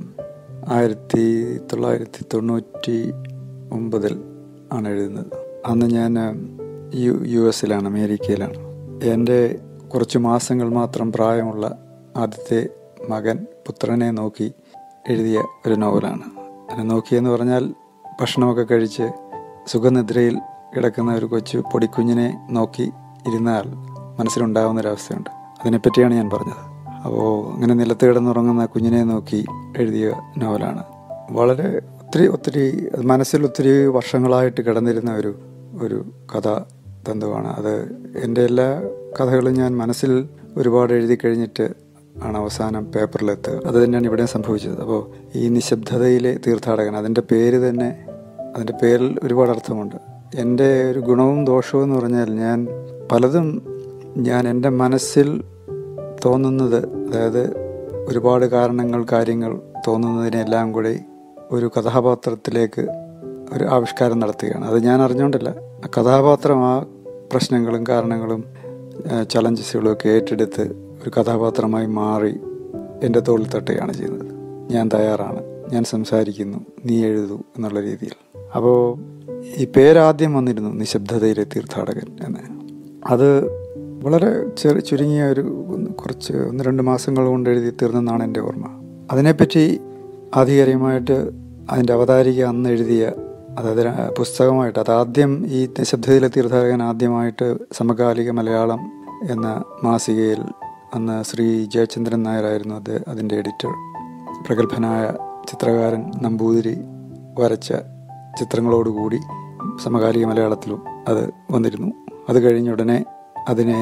ആയിരത്തി തൊള്ളായിരത്തി തൊണ്ണൂറ്റി ഒമ്പതിൽ ആണ് എഴുതുന്നത്. അന്ന് ഞാൻ യു യു എസിലാണ്, അമേരിക്കയിലാണ്. എൻ്റെ കുറച്ച് മാസങ്ങൾ മാത്രം പ്രായമുള്ള ആദ്യത്തെ മകൻ, പുത്രനെ നോക്കി എഴുതിയ ഒരു നോവലാണ്. എന്നെ നോക്കിയെന്ന് പറഞ്ഞാൽ ഭക്ഷണമൊക്കെ കഴിച്ച് സുഖനിദ്രയിൽ കിടക്കുന്ന ഒരു കൊച്ചു പൊടിക്കുഞ്ഞിനെ നോക്കി ഇരുന്നാൽ മനസ്സിലുണ്ടാകുന്നൊരവസ്ഥയുണ്ട്. അതിനെപ്പറ്റിയാണ് ഞാൻ പറഞ്ഞത്. അപ്പോൾ അങ്ങനെ നിലത്ത് കിടന്നുറങ്ങുന്ന കുഞ്ഞിനെ നോക്കി എഴുതിയ നോവലാണ്. വളരെ ഒത്തിരി ഒത്തിരി മനസ്സിൽ ഒത്തിരി വർഷങ്ങളായിട്ട് കിടന്നിരുന്ന ഒരു ഒരു കഥാ തന്തുവാണ് അത്. എൻ്റെ എല്ലാ കഥകളും ഞാൻ മനസ്സിൽ ഒരുപാട് എഴുതി കഴിഞ്ഞിട്ട് ആണ് അവസാനം പേപ്പറിലെത്തുക. അത് തന്നെയാണ് ഇവിടെ സംഭവിച്ചത്. അപ്പോൾ ഈ നിശബ്ദതയിലെ തീർത്ഥാടകൻ, അതിൻ്റെ പേര് തന്നെ, അതിൻ്റെ പേരിൽ ഒരുപാട് അർത്ഥമുണ്ട്. എൻ്റെ ഒരു ഗുണവും ദോഷവും എന്ന് പറഞ്ഞാൽ ഞാൻ പലതും ഞാൻ എൻ്റെ മനസ്സിൽ തോന്നുന്നത്, അതായത് ഒരുപാട് കാരണങ്ങൾ, കാര്യങ്ങൾ തോന്നുന്നതിനെല്ലാം കൂടി ഒരു കഥാപാത്രത്തിലേക്ക് ഒരു ആവിഷ്കാരം നടത്തുകയാണ്. അത് ഞാൻ അറിഞ്ഞുകൊണ്ടല്ല, ആ കഥാപാത്രം ആ പ്രശ്നങ്ങളും കാരണങ്ങളും ചലഞ്ചസുകളും ഒക്കെ ഏറ്റെടുത്ത് ഒരു കഥാപാത്രമായി മാറി എൻ്റെ തോളിൽ തട്ടുകയാണ് ചെയ്യുന്നത്. ഞാൻ തയ്യാറാണ്, ഞാൻ സംസാരിക്കുന്നു, നീ എഴുതൂ എന്നുള്ള രീതിയിൽ. അപ്പോൾ ഈ പേരാദ്യം വന്നിരുന്നു നിശബ്ദതയിലെ തീർത്ഥാടകൻ എന്ന്. അത് വളരെ ചെറു ചുരുങ്ങിയ ഒരു കുറച്ച് ഒന്ന് രണ്ട് മാസങ്ങൾ കൊണ്ട് എഴുതി തീർന്നെന്നാണ് എൻ്റെ ഓർമ്മ. അതിനെപ്പറ്റി ആധികാരികമായിട്ട് അതിൻ്റെ അവതാരിക അന്ന് എഴുതിയ, അതായത് പുസ്തകമായിട്ട്, അതാദ്യം ഈ നിശബ്ദതയിലെ തീർത്ഥാടകൻ ആദ്യമായിട്ട് സമകാലിക മലയാളം എന്ന മാസികയിൽ അന്ന് ശ്രീ ജയചന്ദ്രൻ നായരായിരുന്നു അത് അതിൻ്റെ എഡിറ്റർ. പ്രഗത്ഭനായ ചിത്രകാരൻ നമ്പൂതിരി വരച്ച ചിത്രങ്ങളോടുകൂടി സമകാലിക മലയാളത്തിലും അത് വന്നിരുന്നു. അത് കഴിഞ്ഞ ഉടനെ അതിനെ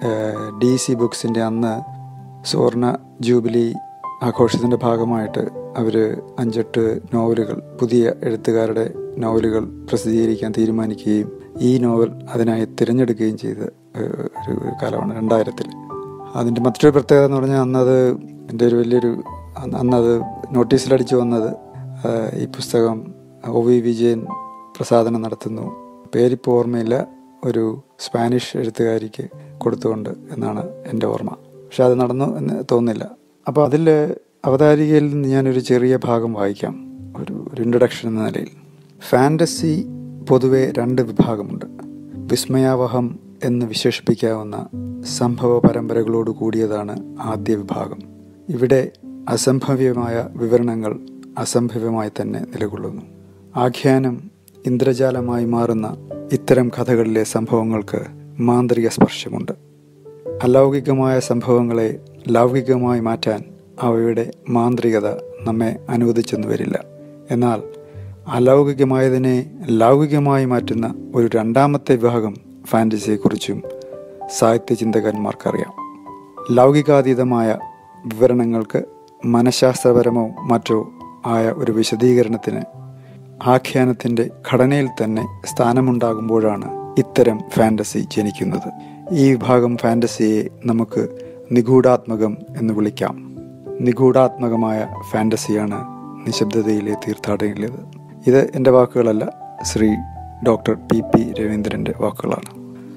ഡി സി ബുക്സിൻ്റെ അന്ന് സുവർണ ജൂബിലി ആഘോഷത്തിൻ്റെ ഭാഗമായിട്ട് അവർ അഞ്ചെട്ട് നോവലുകൾ, പുതിയ എഴുത്തുകാരുടെ നോവലുകൾ പ്രസിദ്ധീകരിക്കാൻ തീരുമാനിക്കുകയും ഈ നോവൽ അതിനായി തിരഞ്ഞെടുക്കുകയും ചെയ്ത ഒരു കാലമാണ് രണ്ടായിരത്തിൽ. അതിൻ്റെ മറ്റൊരു പ്രത്യേകത എന്ന് പറഞ്ഞാൽ അന്നത് എൻ്റെ ഒരു വലിയൊരു അന്നത് നോട്ടീസിലടിച്ചു വന്നത് ഈ പുസ്തകം ഒ വി വിജയൻ പ്രസാദനം നടത്തുന്നു, പേരിപ്പോൾ ഓർമ്മയില്ല, ഒരു സ്പാനിഷ് എഴുത്തുകാരിക്ക് കൊടുത്തുകൊണ്ട് എന്നാണ് എൻ്റെ ഓർമ്മ. പക്ഷെ അത് നടന്നു എന്ന് തോന്നുന്നില്ല. അപ്പോൾ അതിൽ അവതാരികയിൽ നിന്ന് ഞാനൊരു ചെറിയ ഭാഗം വായിക്കാം, ഒരു ഒരു ഇൻട്രൊഡക്ഷൻ എന്ന നിലയിൽ. ഫാൻറ്റസി പൊതുവെ രണ്ട് വിഭാഗമുണ്ട്. വിസ്മയാവഹം എന്ന് വിശേഷിപ്പിക്കാവുന്ന സംഭവ പരമ്പരകളോട് കൂടിയതാണ് ആദ്യ വിഭാഗം. ഇവിടെ അസംഭവ്യമായ വിവരണങ്ങൾ അസംഭവ്യമായി തന്നെ നിലകൊള്ളുന്നു. ആഖ്യാനം ഇന്ദ്രജാലമായി മാറുന്ന ഇത്തരം കഥകളിലെ സംഭവങ്ങൾക്ക് മാന്ത്രിക സ്പർശമുണ്ട്. അലൗകികമായ സംഭവങ്ങളെ ലൗകികമായി മാറ്റാൻ അവയുടെ മാന്ത്രികത നമ്മെ അനുവദിച്ചെന്നു വരില്ല. എന്നാൽ അലൗകികമായതിനെ ലൗകികമായി മാറ്റുന്ന ഒരു രണ്ടാമത്തെ വിഭാഗം ഫാൻറ്റസിയെക്കുറിച്ചും സാഹിത്യ ചിന്തകന്മാർക്കറിയാം. ലൗകികാതീതമായ വിവരണങ്ങൾക്ക് മനഃശാസ്ത്രപരമോ മറ്റോ ആയ ഒരു വിശദീകരണത്തിന് ആഖ്യാനത്തിൻ്റെ ഘടനയിൽ തന്നെ സ്ഥാനമുണ്ടാകുമ്പോഴാണ് ഇത്തരം ഫാൻറ്റസി ജനിക്കുന്നത്. ഈ വിഭാഗം ഫാൻറ്റസിയെ നമുക്ക് നിഗൂഢാത്മകം എന്ന് വിളിക്കാം. നിഗൂഢാത്മകമായ ഫാൻറ്റസിയാണ് നിശബ്ദതയിലെ തീർത്ഥാടകനിലേത്. ഇത് എൻ്റെ വാക്കുകളല്ല, ശ്രീ ഡോക്ടർ പി പി രവീന്ദ്രൻ്റെ വാക്കുകളാണ്.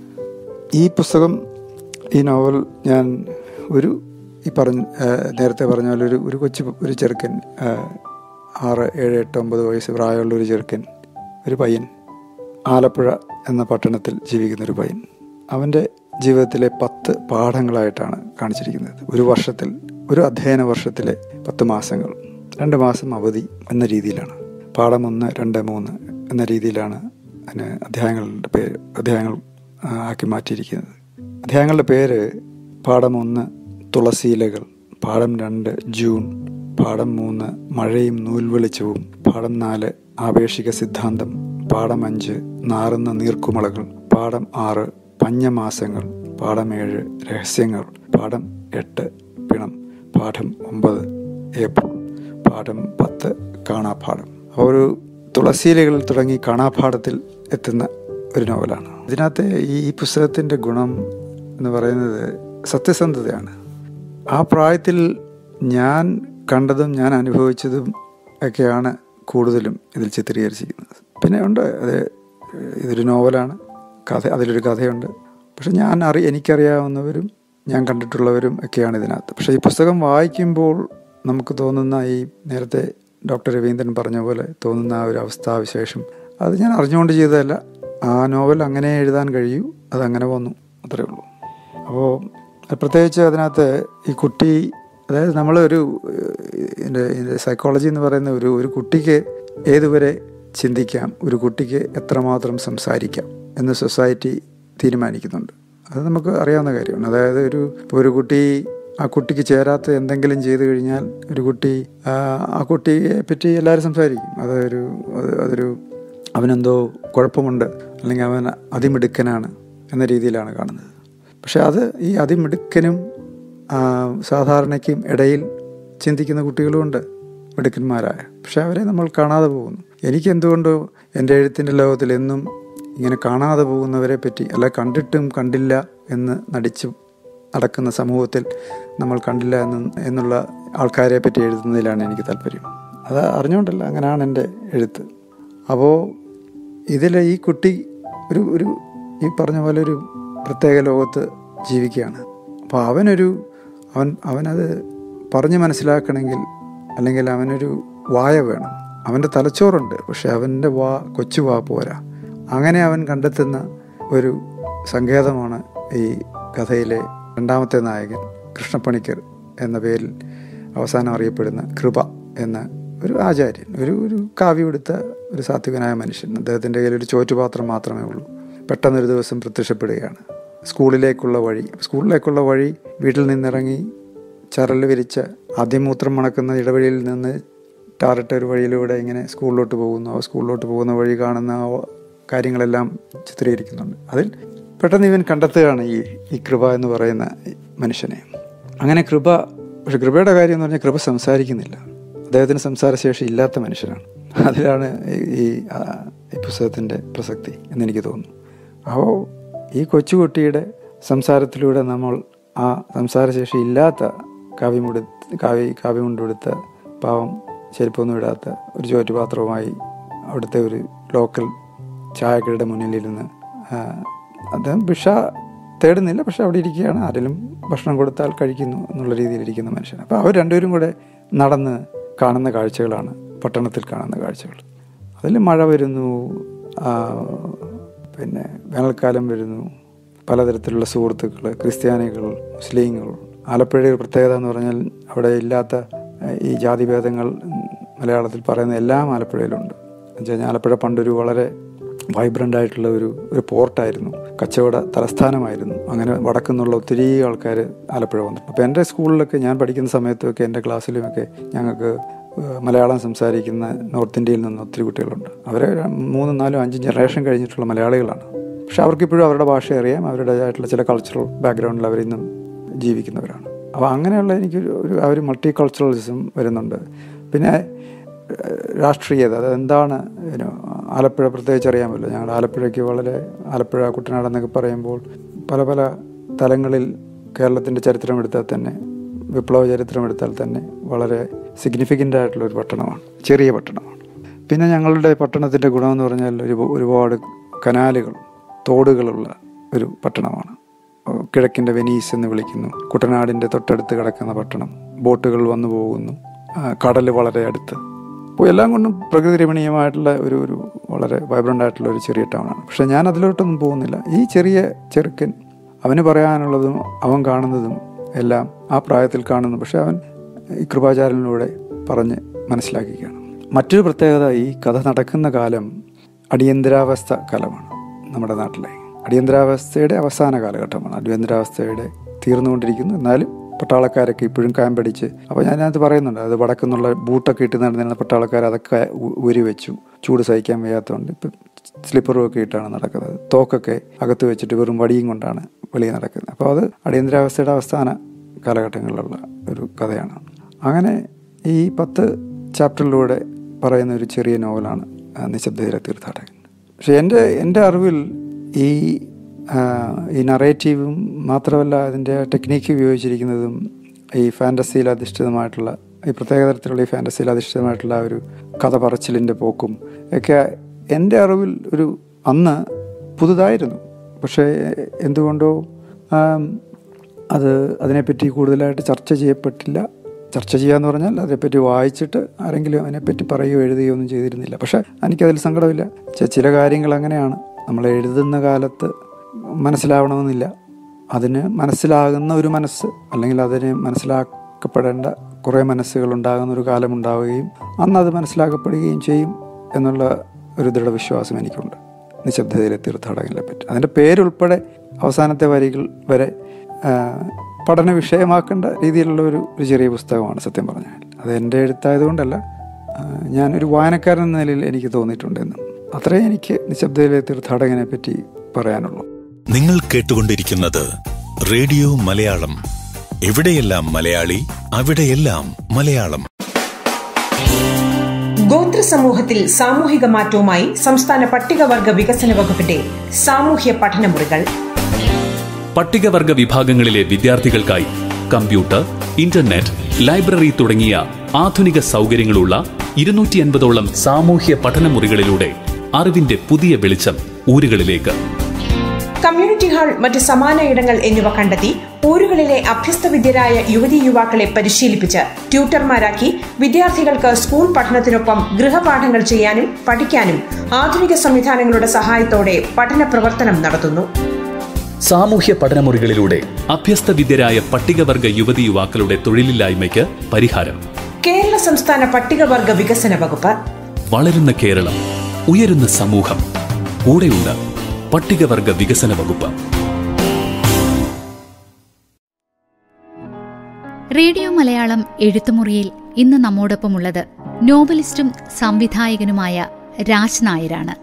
ഈ പുസ്തകം, ഈ നോവൽ ഞാൻ ഒരു ഈ പറഞ്ഞ നേരത്തെ പറഞ്ഞ പോലെ ഒരു ഒരു കൊച്ചു ഒരു ചെറുക്കൻ, ആറ് ഏഴ് എട്ട് ഒമ്പത് വയസ്സ് പ്രായമുള്ള ഒരു ചെറുക്കൻ, ഒരു പയ്യൻ, ആലപ്പുഴ എന്ന പട്ടണത്തിൽ ജീവിക്കുന്നൊരു പയ്യൻ, അവൻ്റെ ജീവിതത്തിലെ പത്ത് പാഠങ്ങളായിട്ടാണ് കാണിച്ചിരിക്കുന്നത്. ഒരു വർഷത്തിൽ, ഒരു അധ്യയന വർഷത്തിലെ പത്ത് മാസങ്ങൾ, രണ്ട് മാസം അവധി എന്ന രീതിയിലാണ്. പാഠം ഒന്ന് രണ്ട് മൂന്ന് എന്ന രീതിയിലാണ് അതിന് അധ്യായങ്ങളുടെ പേര് അധ്യായങ്ങൾ ആക്കി മാറ്റിയിരിക്കുന്നത്. അധ്യായങ്ങളുടെ പേര്: പാഠം ഒന്ന് തുളസിയിലകൾ, പാഠം രണ്ട് ജൂൺ, പാഠം മൂന്ന് മഴയും നൂൽവെളിച്ചവും, പാഠം നാല് ആപേക്ഷിക സിദ്ധാന്തം, പാഠം അഞ്ച് നാറുന്ന നീർക്കുമളകൾ, പാഠം ആറ് പഞ്ഞമാസങ്ങൾ, പാഠം ഏഴ് രഹസ്യങ്ങൾ, പാഠം എട്ട് പിണം, പാഠം ഒമ്പത് ഏപ്രിൽ, പാഠം പത്ത് കാണാപ്പാഠം. അപ്പോൾ ഒരു തുളസിയിലകൾ തുടങ്ങി കാണാപ്പാഠത്തിൽ എത്തുന്ന ഒരു നോവലാണ്. ഇതിനകത്ത് ഈ പുസ്തകത്തിൻ്റെ ഗുണം എന്ന് പറയുന്നത് സത്യസന്ധതയാണ്. ആ പ്രായത്തിൽ ഞാൻ കണ്ടതും ഞാൻ അനുഭവിച്ചതും ഒക്കെയാണ് കൂടുതലും ഇതിൽ ചിത്രീകരിച്ചിരിക്കുന്നത്. പിന്നെ ഉണ്ട്, അത് ഇതൊരു നോവലാണ്, കഥ, അതിലൊരു കഥയുണ്ട്. പക്ഷെ ഞാൻ അറി എനിക്കറിയാവുന്നവരും ഞാൻ കണ്ടിട്ടുള്ളവരും ഒക്കെയാണ് ഇതിനകത്ത്. പക്ഷേ ഈ പുസ്തകം വായിക്കുമ്പോൾ നമുക്ക് തോന്നുന്ന, ഈ നേരത്തെ ഡോക്ടർ രവീന്ദ്രൻ പറഞ്ഞ പോലെ തോന്നുന്ന ആ ഒരു അവസ്ഥാവിശേഷം, അത് ഞാൻ അറിഞ്ഞുകൊണ്ട് ചെയ്തതല്ല. ആ നോവൽ അങ്ങനെ എഴുതാൻ കഴിയൂ, അതങ്ങനെ വന്നു, അത്രയേ ഉള്ളൂ. അപ്പോൾ പ്രത്യേകിച്ച് അതിനകത്ത് ഈ കുട്ടി, അതായത് നമ്മളൊരു ഇതിൻ്റെ സൈക്കോളജി എന്ന് പറയുന്ന ഒരു ഒരു കുട്ടിക്ക് ഏതുവരെ ചിന്തിക്കാം, ഒരു കുട്ടിക്ക് എത്രമാത്രം സംസാരിക്കാം എന്ന് സൊസൈറ്റി തീരുമാനിക്കുന്നുണ്ട്. അത് നമുക്ക് അറിയാവുന്ന കാര്യമാണ്. അതായത് ഒരു ഒരു കുട്ടി, ആ കുട്ടിക്ക് ചേരാത്ത എന്തെങ്കിലും ചെയ്തു കഴിഞ്ഞാൽ ഒരു കുട്ടി, ആ കുട്ടിയെ പറ്റി എല്ലാവരും സംസാരിക്കും. അതൊരു അതൊരു അവനെന്തോ കുഴപ്പമുണ്ട്, അല്ലെങ്കിൽ അവൻ അതിമിടുക്കനാണ് എന്ന രീതിയിലാണ് കാണുന്നത്. പക്ഷെ അത് ഈ അതിമിടുക്കനും സാധാരണയ്ക്കും ഇടയിൽ ചിന്തിക്കുന്ന കുട്ടികളുമുണ്ട്, മിടുക്കന്മാരായ. പക്ഷെ അവരെ നമ്മൾ കാണാതെ പോകുന്നു. എനിക്കെന്തുകൊണ്ടോ എൻ്റെ എഴുത്തിൻ്റെ ലോകത്തിൽ എന്നും ഇങ്ങനെ കാണാതെ പോകുന്നവരെ പറ്റി, അല്ല കണ്ടിട്ടും കണ്ടില്ല എന്ന് നടിച്ച് നടക്കുന്ന സമൂഹത്തിൽ നമ്മൾ കണ്ടില്ല എന്ന് എന്നുള്ള ആൾക്കാരെ പറ്റി എഴുതുന്നതിലാണ് എനിക്ക് താല്പര്യം. അത് അറിഞ്ഞുകൊണ്ടല്ല, അങ്ങനെയാണ് എൻ്റെ എഴുത്ത്. അപ്പോൾ ഇതിൽ ഈ കുട്ടി ഒരു ഒരു ഈ പറഞ്ഞ പോലെ ഒരു പ്രത്യേക ലോകത്ത് ജീവിക്കുകയാണ്. അപ്പോൾ അവനൊരു അവൻ അവനത് പറഞ്ഞ് മനസ്സിലാക്കണമെങ്കിൽ, അല്ലെങ്കിൽ അവനൊരു വായ വേണം. അവൻ്റെ തലച്ചോറുണ്ട്, പക്ഷെ അവൻ്റെ വാ കൊച്ചു വാ പോരാ. അങ്ങനെ അവൻ കണ്ടെത്തുന്ന ഒരു സങ്കേതമാണ് ഈ കഥയിലെ രണ്ടാമത്തെ നായകൻ കൃഷ്ണപ്പണിക്കർ എന്ന പേരിൽ അവസാനം അറിയപ്പെടുന്ന കൃപ എന്ന ഒരു ആചാര്യൻ, ഒരു ഒരു കാവ്യമെടുത്ത ഒരു സാത്വികനായ മനുഷ്യൻ. അദ്ദേഹത്തിൻ്റെ കയ്യിൽ ഒരു ചോറ്റുപാത്രം മാത്രമേ ഉള്ളൂ. പെട്ടെന്നൊരു ദിവസം പ്രത്യക്ഷപ്പെടുകയാണ്. സ്കൂളിലേക്കുള്ള വഴി സ്കൂളിലേക്കുള്ള വഴി വീട്ടിൽ നിന്നിറങ്ങി ചരൽ വിരിച്ച ആദ്യമൂത്രം മണക്കുന്ന ഇടവഴിയിൽ നിന്ന് ടാറിട്ട ഒരു വഴിയിലൂടെ ഇങ്ങനെ സ്കൂളിലോട്ട് പോകുന്നു. ആ സ്കൂളിലോട്ട് പോകുന്ന വഴി കാണുന്ന കാര്യങ്ങളെല്ലാം ചിത്രീകരിക്കുന്നുണ്ട്. അതിൽ പെട്ടെന്ന് ഇവൻ കണ്ടെത്തുകയാണ് ഈ ഈ കൃപ എന്ന് പറയുന്ന മനുഷ്യനെ. അങ്ങനെ കൃപ, പക്ഷെ കൃപയുടെ കാര്യം എന്ന് പറഞ്ഞാൽ കൃപ സംസാരിക്കുന്നില്ല. അദ്ദേഹത്തിന് സംസാരശേഷി ഇല്ലാത്ത മനുഷ്യനാണ്. അതിലാണ് ഈ ഈ പുസ്തകത്തിൻ്റെ പ്രസക്തി എന്നെനിക്ക് തോന്നുന്നു. അപ്പോൾ ഈ കൊച്ചുകുട്ടിയുടെ സംസാരത്തിലൂടെ നമ്മൾ ആ സംസാരശേഷി ഇല്ലാത്ത കാവ്യമുട കാവ്യ കാവ്യമുണ്ടെടുത്ത പാവം ചെരുപ്പൊന്നും ഇടാത്ത ഒരു ചോറ്റുപാത്രവുമായി അവിടുത്തെ ഒരു ലോക്കൽ ചായക്കടയുടെ മുന്നിലിരുന്ന് അദ്ദേഹം ഭിക്ഷ തേടുന്നില്ല, പക്ഷെ അവിടെ ഇരിക്കുകയാണ്. ആരെങ്കിലും ഭക്ഷണം കൊടുത്താൽ കഴിക്കുന്നു എന്നുള്ള രീതിയിലിരിക്കുന്ന മനുഷ്യൻ. അപ്പോൾ അവർ രണ്ടുപേരും കൂടെ നടന്ന് കാണുന്ന കാഴ്ചകളാണ് പട്ടണത്തിൽ കാണുന്ന കാഴ്ചകൾ. അതിൽ മഴ വരുന്നു, പിന്നെ വേനൽക്കാലം വരുന്നു, പലതരത്തിലുള്ള സുഹൃത്തുക്കൾ, ക്രിസ്ത്യാനികൾ, മുസ്ലിങ്ങൾ. ആലപ്പുഴയുടെ ഒരു പ്രത്യേകത എന്ന് പറഞ്ഞാൽ അവിടെ ഇല്ലാത്ത ഈ ജാതിഭേദങ്ങൾ മലയാളത്തിൽ പറയുന്ന എല്ലാം ആലപ്പുഴയിലുണ്ട്. എന്ന് വെച്ചാൽ ആലപ്പുഴ പണ്ടൊരു വളരെ വൈബ്രൻ്റ് ആയിട്ടുള്ള ഒരു ഒരു പോർട്ടായിരുന്നു, കച്ചവട തലസ്ഥാനമായിരുന്നു. അങ്ങനെ വടക്കുന്നുള്ള ഒത്തിരി ആൾക്കാർ ആലപ്പുഴ വന്നിട്ടുണ്ട്. അപ്പോൾ എൻ്റെ സ്കൂളിലൊക്കെ ഞാൻ പഠിക്കുന്ന സമയത്തൊക്കെ എൻ്റെ ക്ലാസ്സിലുമൊക്കെ ഞങ്ങൾക്ക് മലയാളം സംസാരിക്കുന്ന നോർത്ത് ഇന്ത്യയിൽ നിന്ന് ഒത്തിരി കുട്ടികളുണ്ട്. അവരെ മൂന്നും നാലും അഞ്ചും ജനറേഷൻ കഴിഞ്ഞിട്ടുള്ള മലയാളികളാണ്. പക്ഷെ അവർക്കിപ്പോഴും അവരുടെ ഭാഷ അറിയാം, അവരുടേതായിട്ടുള്ള ചില കൾച്ചറൽ ബാക്ക്ഗ്രൗണ്ടിൽ അവരിന്നും ജീവിക്കുന്നവരാണ്. അപ്പോൾ അങ്ങനെയുള്ള എനിക്കൊരു ഒരു ആ ഒരു മൾട്ടി കൾച്ചറലിസം വരുന്നുണ്ട്. പിന്നെ രാഷ്ട്രീയത, അതെന്താണ്. ആലപ്പുഴ പ്രത്യേകിച്ച് അറിയാമല്ലോ, ഞങ്ങളുടെ ആലപ്പുഴയ്ക്ക് വളരെ, ആലപ്പുഴ കുട്ടനാട് എന്നൊക്കെ പറയുമ്പോൾ പല പല തലങ്ങളിൽ കേരളത്തിൻ്റെ ചരിത്രം എടുത്താൽ തന്നെ, വിപ്ലവ ചരിത്രം എടുത്താൽ തന്നെ വളരെ സിഗ്നിഫിക്കൻ്റ് ആയിട്ടുള്ളൊരു പട്ടണമാണ്, ചെറിയ പട്ടണമാണ്. പിന്നെ ഞങ്ങളുടെ പട്ടണത്തിൻ്റെ ഗുണമെന്ന് പറഞ്ഞാൽ ഒരു ഒരുപാട് കനാലുകൾ, തോടുകളുള്ള ഒരു പട്ടണമാണ്. കിഴക്കിൻ്റെ വെനീസ് എന്ന് വിളിക്കുന്നു. കുട്ടനാടിൻ്റെ തൊട്ടടുത്ത് കിടക്കുന്ന പട്ടണം, ബോട്ടുകൾ വന്നു പോകുന്നു, കടൽ വളരെ അടുത്ത്. അപ്പോൾ എല്ലാം കൊണ്ടും പ്രകൃതി രമണീയമായിട്ടുള്ള ഒരു ഒരു വളരെ വൈബ്രൻ്റ് ആയിട്ടുള്ള ഒരു ചെറിയ ടൗണാണ്. പക്ഷേ ഞാൻ അതിലോട്ടൊന്നും പോകുന്നില്ല. ഈ ചെറിയ ചെറുക്കൻ അവന് പറയാനുള്ളതും അവൻ കാണുന്നതും എല്ലാം ആ പ്രായത്തിൽ കാണുന്നു. പക്ഷെ അവൻ ഈ കൃപാചാരനിലൂടെ പറഞ്ഞ് മനസ്സിലാക്കിക്കുകയാണ്. മറ്റൊരു പ്രത്യേകത, ഈ കഥ നടക്കുന്ന കാലം അടിയന്തരാവസ്ഥ കാലമാണ്. നമ്മുടെ നാട്ടിലെ അടിയന്തരാവസ്ഥയുടെ അവസാന കാലഘട്ടമാണ്. അടിയന്തരാവസ്ഥയുടെ തീർന്നുകൊണ്ടിരിക്കുന്നു. എന്നാലും പട്ടാളക്കാരൊക്കെ ഇപ്പോഴും ക്യാമ്പടിച്ച്, അപ്പോൾ ഞാനത് പറയുന്നുണ്ട്, അത് വടക്കുന്നുള്ള ബൂട്ടൊക്കെ ഇട്ട് നടന്നിരുന്ന പട്ടാളക്കാർ അതൊക്കെ ഊരി വെച്ചു, ചൂട് സഹിക്കാൻ വയ്യാത്തതുകൊണ്ട് ഇപ്പം സ്ലിപ്പറും ഒക്കെ ഇട്ടാണ് നടക്കുന്നത്. തോക്കൊക്കെ അകത്ത് വെച്ചിട്ട് വെറും വടിയും കൊണ്ടാണ് വെളിയിൽ നടക്കുന്നത്. അപ്പോൾ അത് അടിയന്തരാവസ്ഥയുടെ അവസാന കാലഘട്ടങ്ങളിലുള്ള ഒരു കഥയാണ്. അങ്ങനെ ഈ പത്ത് ചാപ്റ്ററിലൂടെ പറയുന്ന ഒരു ചെറിയ നോവലാണ് നിശബ്ദതയിലെ തീർത്ഥാടകൻ. പക്ഷേ എൻ്റെ എൻ്റെ അറിവിൽ ഈ ഈ നറേറ്റീവും മാത്രമല്ല അതിൻ്റെ ടെക്നീക്ക് ഉപയോഗിച്ചിരിക്കുന്നതും ഈ ഫാൻറ്റസിയിൽ അധിഷ്ഠിതമായിട്ടുള്ള, ഈ പ്രത്യേക തരത്തിലുള്ള ഈ ഫാൻറ്റസിയിൽ അധിഷ്ഠിതമായിട്ടുള്ള ഒരു കഥ പറച്ചിലിൻ്റെ പോക്കും ഒക്കെ എൻ്റെ അറിവിൽ ഒരു അന്ന് പുതുതായിരുന്നു. പക്ഷേ എന്തുകൊണ്ടോ അത് അതിനെപ്പറ്റി കൂടുതലായിട്ട് ചർച്ച ചെയ്യപ്പെട്ടില്ല. ചർച്ച ചെയ്യാന്ന് പറഞ്ഞാൽ അതേപ്പറ്റി വായിച്ചിട്ട് ആരെങ്കിലും അതിനെപ്പറ്റി പറയുകയോ എഴുതുകയോ ഒന്നും ചെയ്തിരുന്നില്ല. പക്ഷേ എനിക്കതിൽ സങ്കടമില്ല. ചില കാര്യങ്ങൾ അങ്ങനെയാണ്, നമ്മൾ എഴുതുന്ന കാലത്ത് മനസ്സിലാവണമെന്നില്ല. അതിന് മനസ്സിലാകുന്ന ഒരു മനസ്സ്, അല്ലെങ്കിൽ അതിന് മനസ്സിലാക്കപ്പെടേണ്ട കുറേ മനസ്സുകൾ ഉണ്ടാകുന്ന ഒരു കാലമുണ്ടാവുകയും അന്ന് അത് മനസ്സിലാക്കപ്പെടുകയും ചെയ്യും എന്നുള്ള ഒരു ദൃഢവിശ്വാസം എനിക്കുണ്ട് നിശബ്ദതയിലെ തീർത്ഥാടകനെ പറ്റി. അതിൻ്റെ പേരുൾപ്പെടെ അവസാനത്തെ വരികൾ വരെ പഠന വിഷയമാക്കേണ്ട രീതിയിലുള്ള ഒരു ഒരു ചെറിയ പുസ്തകമാണ് സത്യം പറഞ്ഞാൽ. അത് എൻ്റെ എഴുത്തായതുകൊണ്ടല്ല, ഞാനൊരു വായനക്കാരൻ എന്ന നിലയിൽ എനിക്ക് തോന്നിയിട്ടുണ്ടെന്നും. അത്രേ എനിക്ക് നിശബ്ദതയിലെ തീർത്ഥാടകനെ പറ്റി പറയാനുള്ളൂ. നിങ്ങൾ കേട്ടുകൊണ്ടിരിക്കുന്നത് റേഡിയോ മലയാളം. എവിടെയെല്ലാം മലയാളി, അവിടെയെല്ലാം മലയാളം. ഗോത്ര സമൂഹത്തിൽ സാമൂഹിക മാറ്റവുമായി സംസ്ഥാന പട്ടികവർഗ വികസന വകുപ്പിന്റെ സാമൂഹ്യ പഠനമുറികൾ. പട്ടികവർഗ വിഭാഗങ്ങളിലെ വിദ്യാർത്ഥികൾക്കായി കമ്പ്യൂട്ടർ, ഇന്റർനെറ്റ്, ലൈബ്രറി തുടങ്ങിയ ആധുനിക സൗകര്യങ്ങളുള്ള ഇരുന്നൂറ്റി അൻപതോളം സാമൂഹ്യ പഠനമുറികളിലൂടെ അറിവിന്റെ പുതിയ വെളിച്ചം ഊരുകളിലേക്ക്. കമ്മ്യൂണിറ്റി ഹാൾ, മറ്റ് സമാന ഇടങ്ങൾ എന്നിവ കണ്ടെത്തി ഊരുകളിലെ അഭ്യസ്തവിദ്യരായ യുവതീ യുവാക്കളെ പരിശീലിപ്പിച്ച് ട്യൂട്ടർമാരാക്കി വിദ്യാർത്ഥികൾക്ക് സ്കൂൾ പഠനത്തിനൊപ്പം ഗൃഹപാഠങ്ങൾ ചെയ്യാനും പഠിക്കാനും ആധുനിക സംവിധാനങ്ങളുടെ സഹായത്തോടെ പഠന പ്രവർത്തനം നടത്തുന്നു. സാമൂഹ്യ പഠനമുറികളിലൂടെ അഭ്യസ്തവിദ്യരായ പട്ടികവർഗ യുവതീ യുവാക്കളുടെ തൊഴിലില്ലായ്മയ്ക്ക് പരിഹാരം. കേരള സംസ്ഥാന പട്ടികവർഗ വികസന വകുപ്പ്. വളരുന്ന കേരളം, ഉയരുന്ന സമൂഹം, കൂടെയുണ്ട് പട്ടികവർഗ വികസന വകുപ്പ്. റേഡിയോ മലയാളം എഴുത്തുമുറിയിൽ ഇന്ന് നമ്മോടൊപ്പമുള്ളത് നോവലിസ്റ്റും സംവിധായകനുമായ രാജ് നായരാണ്.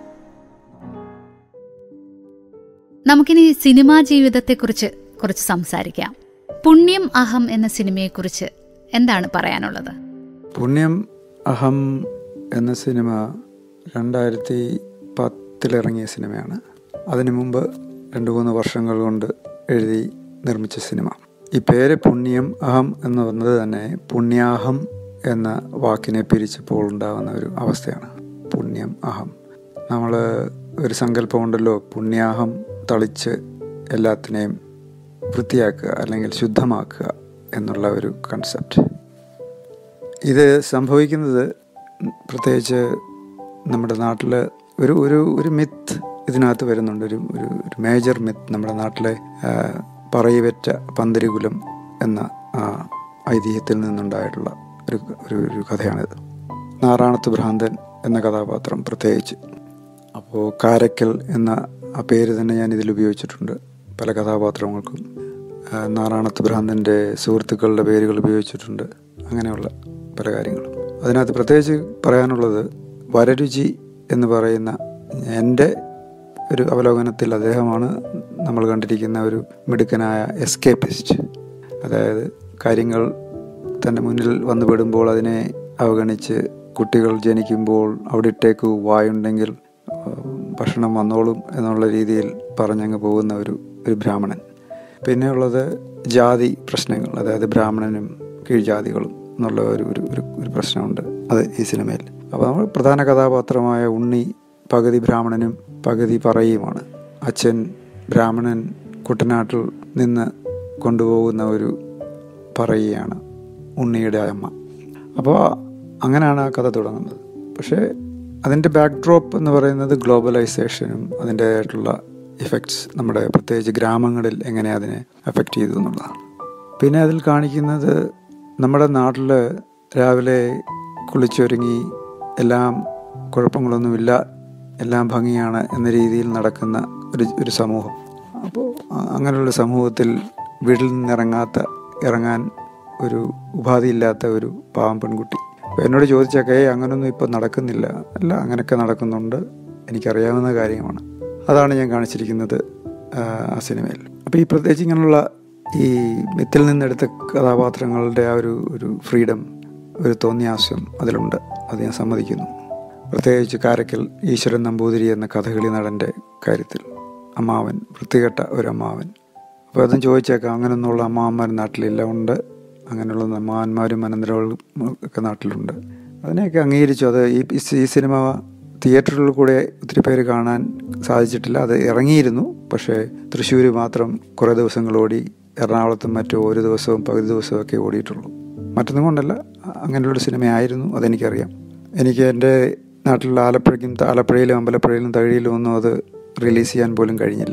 നമുക്കിനി സിനിമാ ജീവിതത്തെക്കുറിച്ച് കുറച്ച് സംസാരിക്കാം. പുണ്യം അഹം എന്ന സിനിമയെക്കുറിച്ച് എന്താണ് പറയാനുള്ളത്? പുണ്യം അഹം എന്ന സിനിമ രണ്ടായിരത്തി പത്തിലിറങ്ങിയ സിനിമയാണ്. അതിനു മുമ്പ് രണ്ട് മൂന്ന് വർഷങ്ങൾ കൊണ്ട് എഴുതി നിർമ്മിച്ച സിനിമ. ഈ പേര് പുണ്യം അഹം എന്ന് പറഞ്ഞത് തന്നെ പുണ്യാഹം എന്ന വാക്കിനെ പിരിച്ചപ്പോൾ ഉണ്ടാകുന്ന ഒരു അവസ്ഥയാണ്. പുണ്യം അഹം, നമ്മൾ ഒരു സങ്കല്പമുണ്ടല്ലോ, പുണ്യാഹം തളിച്ച് എല്ലാത്തിനെയും വൃത്തിയാക്കുക അല്ലെങ്കിൽ ശുദ്ധമാക്കുക എന്നുള്ള ഒരു കൺസെപ്റ്റ്. ഇത് സംഭവിക്കുന്നത് പ്രത്യേകിച്ച് നമ്മുടെ നാട്ടിൽ ഒരു ഒരു ഒരു മിത്ത് ഇതിനകത്ത് വരുന്നുണ്ട്. ഒരു ഒരു മേജർ മിത്ത് നമ്മുടെ നാട്ടിലെ പറയിവെറ്റ പന്തരികുലം എന്ന ഐതിഹ്യത്തിൽ നിന്നുണ്ടായിട്ടുള്ള ഒരു ഒരു കഥയാണിത്. നാറാണത്ത് ഭ്രാന്തൻ എന്ന കഥാപാത്രം പ്രത്യേകിച്ച്. അപ്പോൾ കാരക്കൽ എന്ന ആ പേര് തന്നെ ഞാൻ ഇതിൽ ഉപയോഗിച്ചിട്ടുണ്ട് പല കഥാപാത്രങ്ങൾക്കും. നാറാണത്ത് ഭ്രാന്തൻ്റെ സുഹൃത്തുക്കളുടെ പേരുകൾ ഉപയോഗിച്ചിട്ടുണ്ട്. അങ്ങനെയുള്ള പല കാര്യങ്ങളും അതിനകത്ത് പ്രത്യേകിച്ച് പറയാനുള്ളത്, വരരുചി എന്ന് പറയുന്ന എൻ്റെ ഒരു അവലോകനത്തിൽ അദ്ദേഹമാണ് നമ്മൾ കണ്ടിരിക്കുന്ന ഒരു മിടുക്കനായ എസ്കേപ്പിസ്റ്റ്. അതായത് കാര്യങ്ങൾ തൻ്റെ മുന്നിൽ വന്നു പെടുമ്പോൾ അതിനെ അവഗണിച്ച് കുട്ടികൾ ജനിക്കുമ്പോൾ അവിടെ ഇട്ടേക്ക് വായുണ്ടെങ്കിൽ ഭക്ഷണം വന്നോളും എന്നുള്ള രീതിയിൽ പറഞ്ഞങ്ങ് പോകുന്ന ഒരു ഒരു ബ്രാഹ്മണൻ. പിന്നെ ഉള്ളത് ജാതി പ്രശ്നങ്ങൾ, അതായത് ബ്രാഹ്മണനും കീഴ്ജാതികളും എന്നുള്ള ഒരു ഒരു ഒരു പ്രശ്നമുണ്ട് അത് ഈ സിനിമയിൽ. അപ്പോൾ നമ്മൾ പ്രധാന കഥാപാത്രമായ ഉണ്ണി പകുതി ബ്രാഹ്മണനും പകുതി പറയുമാണ്. അച്ഛൻ ബ്രാഹ്മണൻ കുട്ടനാട്ടിൽ നിന്ന് കൊണ്ടുപോകുന്ന ഒരു പറയുകയാണ് ഉണ്ണിയുടെ അമ്മ. അപ്പോൾ അങ്ങനെയാണ് ആ കഥ തുടങ്ങുന്നത്. പക്ഷേ അതിൻ്റെ ബാക്ക്ഡ്രോപ്പ് എന്ന് പറയുന്നത് ഗ്ലോബലൈസേഷനും അതിൻ്റെ ആയിട്ടുള്ള ഇഫക്ട്സ് നമ്മുടെ പ്രത്യേകിച്ച് ഗ്രാമങ്ങളിൽ എങ്ങനെ അതിനെ എഫക്റ്റ് ചെയ്തു എന്നുള്ളതാണ്. പിന്നെ അതിൽ കാണിക്കുന്നത് നമ്മുടെ നാട്ടിൽ രാവിലെ കുളിച്ചൊരുങ്ങി എല്ലാം കുഴപ്പങ്ങളൊന്നുമില്ല, എല്ലാം ഭംഗിയാണ് എന്ന രീതിയിൽ നടക്കുന്ന ഒരു ഒരു സമൂഹം. അപ്പോൾ അങ്ങനെയുള്ള സമൂഹത്തിൽ വീട്ടിൽ നിന്നിറങ്ങാത്ത ഇറങ്ങാൻ ഒരു ഉപാധിയില്ലാത്ത ഒരു പാവം പെൺകുട്ടി. അപ്പോൾ എന്നോട് ചോദിച്ചൊക്കെ അങ്ങനൊന്നും ഇപ്പോൾ നടക്കുന്നില്ല. അല്ല, അങ്ങനെയൊക്കെ നടക്കുന്നുണ്ട്, എനിക്കറിയാവുന്ന കാര്യമാണ്. അതാണ് ഞാൻ കാണിച്ചിരിക്കുന്നത് ആ സിനിമയിൽ. അപ്പോൾ ഈ പ്രത്യേകിച്ച് ഇങ്ങനെയുള്ള ഈ മിത്തിൽ നിന്നെടുത്ത കഥാപാത്രങ്ങളുടെ ആ ഒരു ഒരു ഫ്രീഡം, ഒരു തോന്നിയാസ്യം അതിലുണ്ട്, അത് ഞാൻ സമ്മതിക്കുന്നു. പ്രത്യേകിച്ച് കാരക്കൽ ഈശ്വരൻ നമ്പൂതിരി എന്ന കഥകളി നടൻ്റെ കാര്യത്തിൽ അമ്മാവൻ, വൃത്തികെട്ട ഒരു അമ്മാവൻ. അപ്പോൾ അതും ചോദിച്ചേക്കാം, അങ്ങനെയൊന്നുള്ള അമ്മാവന്മാർ നാട്ടിലില്ല. ഉണ്ട്, അങ്ങനെയുള്ള അമ്മാവന്മാരും അനന്തരങ്ങളും ഒക്കെ നാട്ടിലുണ്ട്. അതിനെയൊക്കെ അംഗീകരിച്ചു. അത് ഈ ഈ സിനിമ തിയേറ്ററിൽ കൂടെ ഒത്തിരി പേര് കാണാൻ സാധിച്ചിട്ടില്ല. അത് ഇറങ്ങിയിരുന്നു, പക്ഷേ തൃശ്ശൂർ മാത്രം കുറേ ദിവസങ്ങൾ ഓടി. എറണാകുളത്തും മറ്റും ഒരു ദിവസവും പകുതി ദിവസവും ഒക്കെ ഓടിയിട്ടുള്ളൂ. മറ്റൊന്നും കൊണ്ടല്ല, അങ്ങനെയുള്ളൊരു സിനിമയായിരുന്നു, അതെനിക്കറിയാം. എനിക്ക് എൻ്റെ നാട്ടിലുള്ള ആലപ്പുഴയ്ക്കും ആലപ്പുഴയിലും അമ്പലപ്പുഴയിലും തഴിയിലും ഒന്നും അത് റിലീസ് ചെയ്യാൻ പോലും കഴിഞ്ഞില്ല.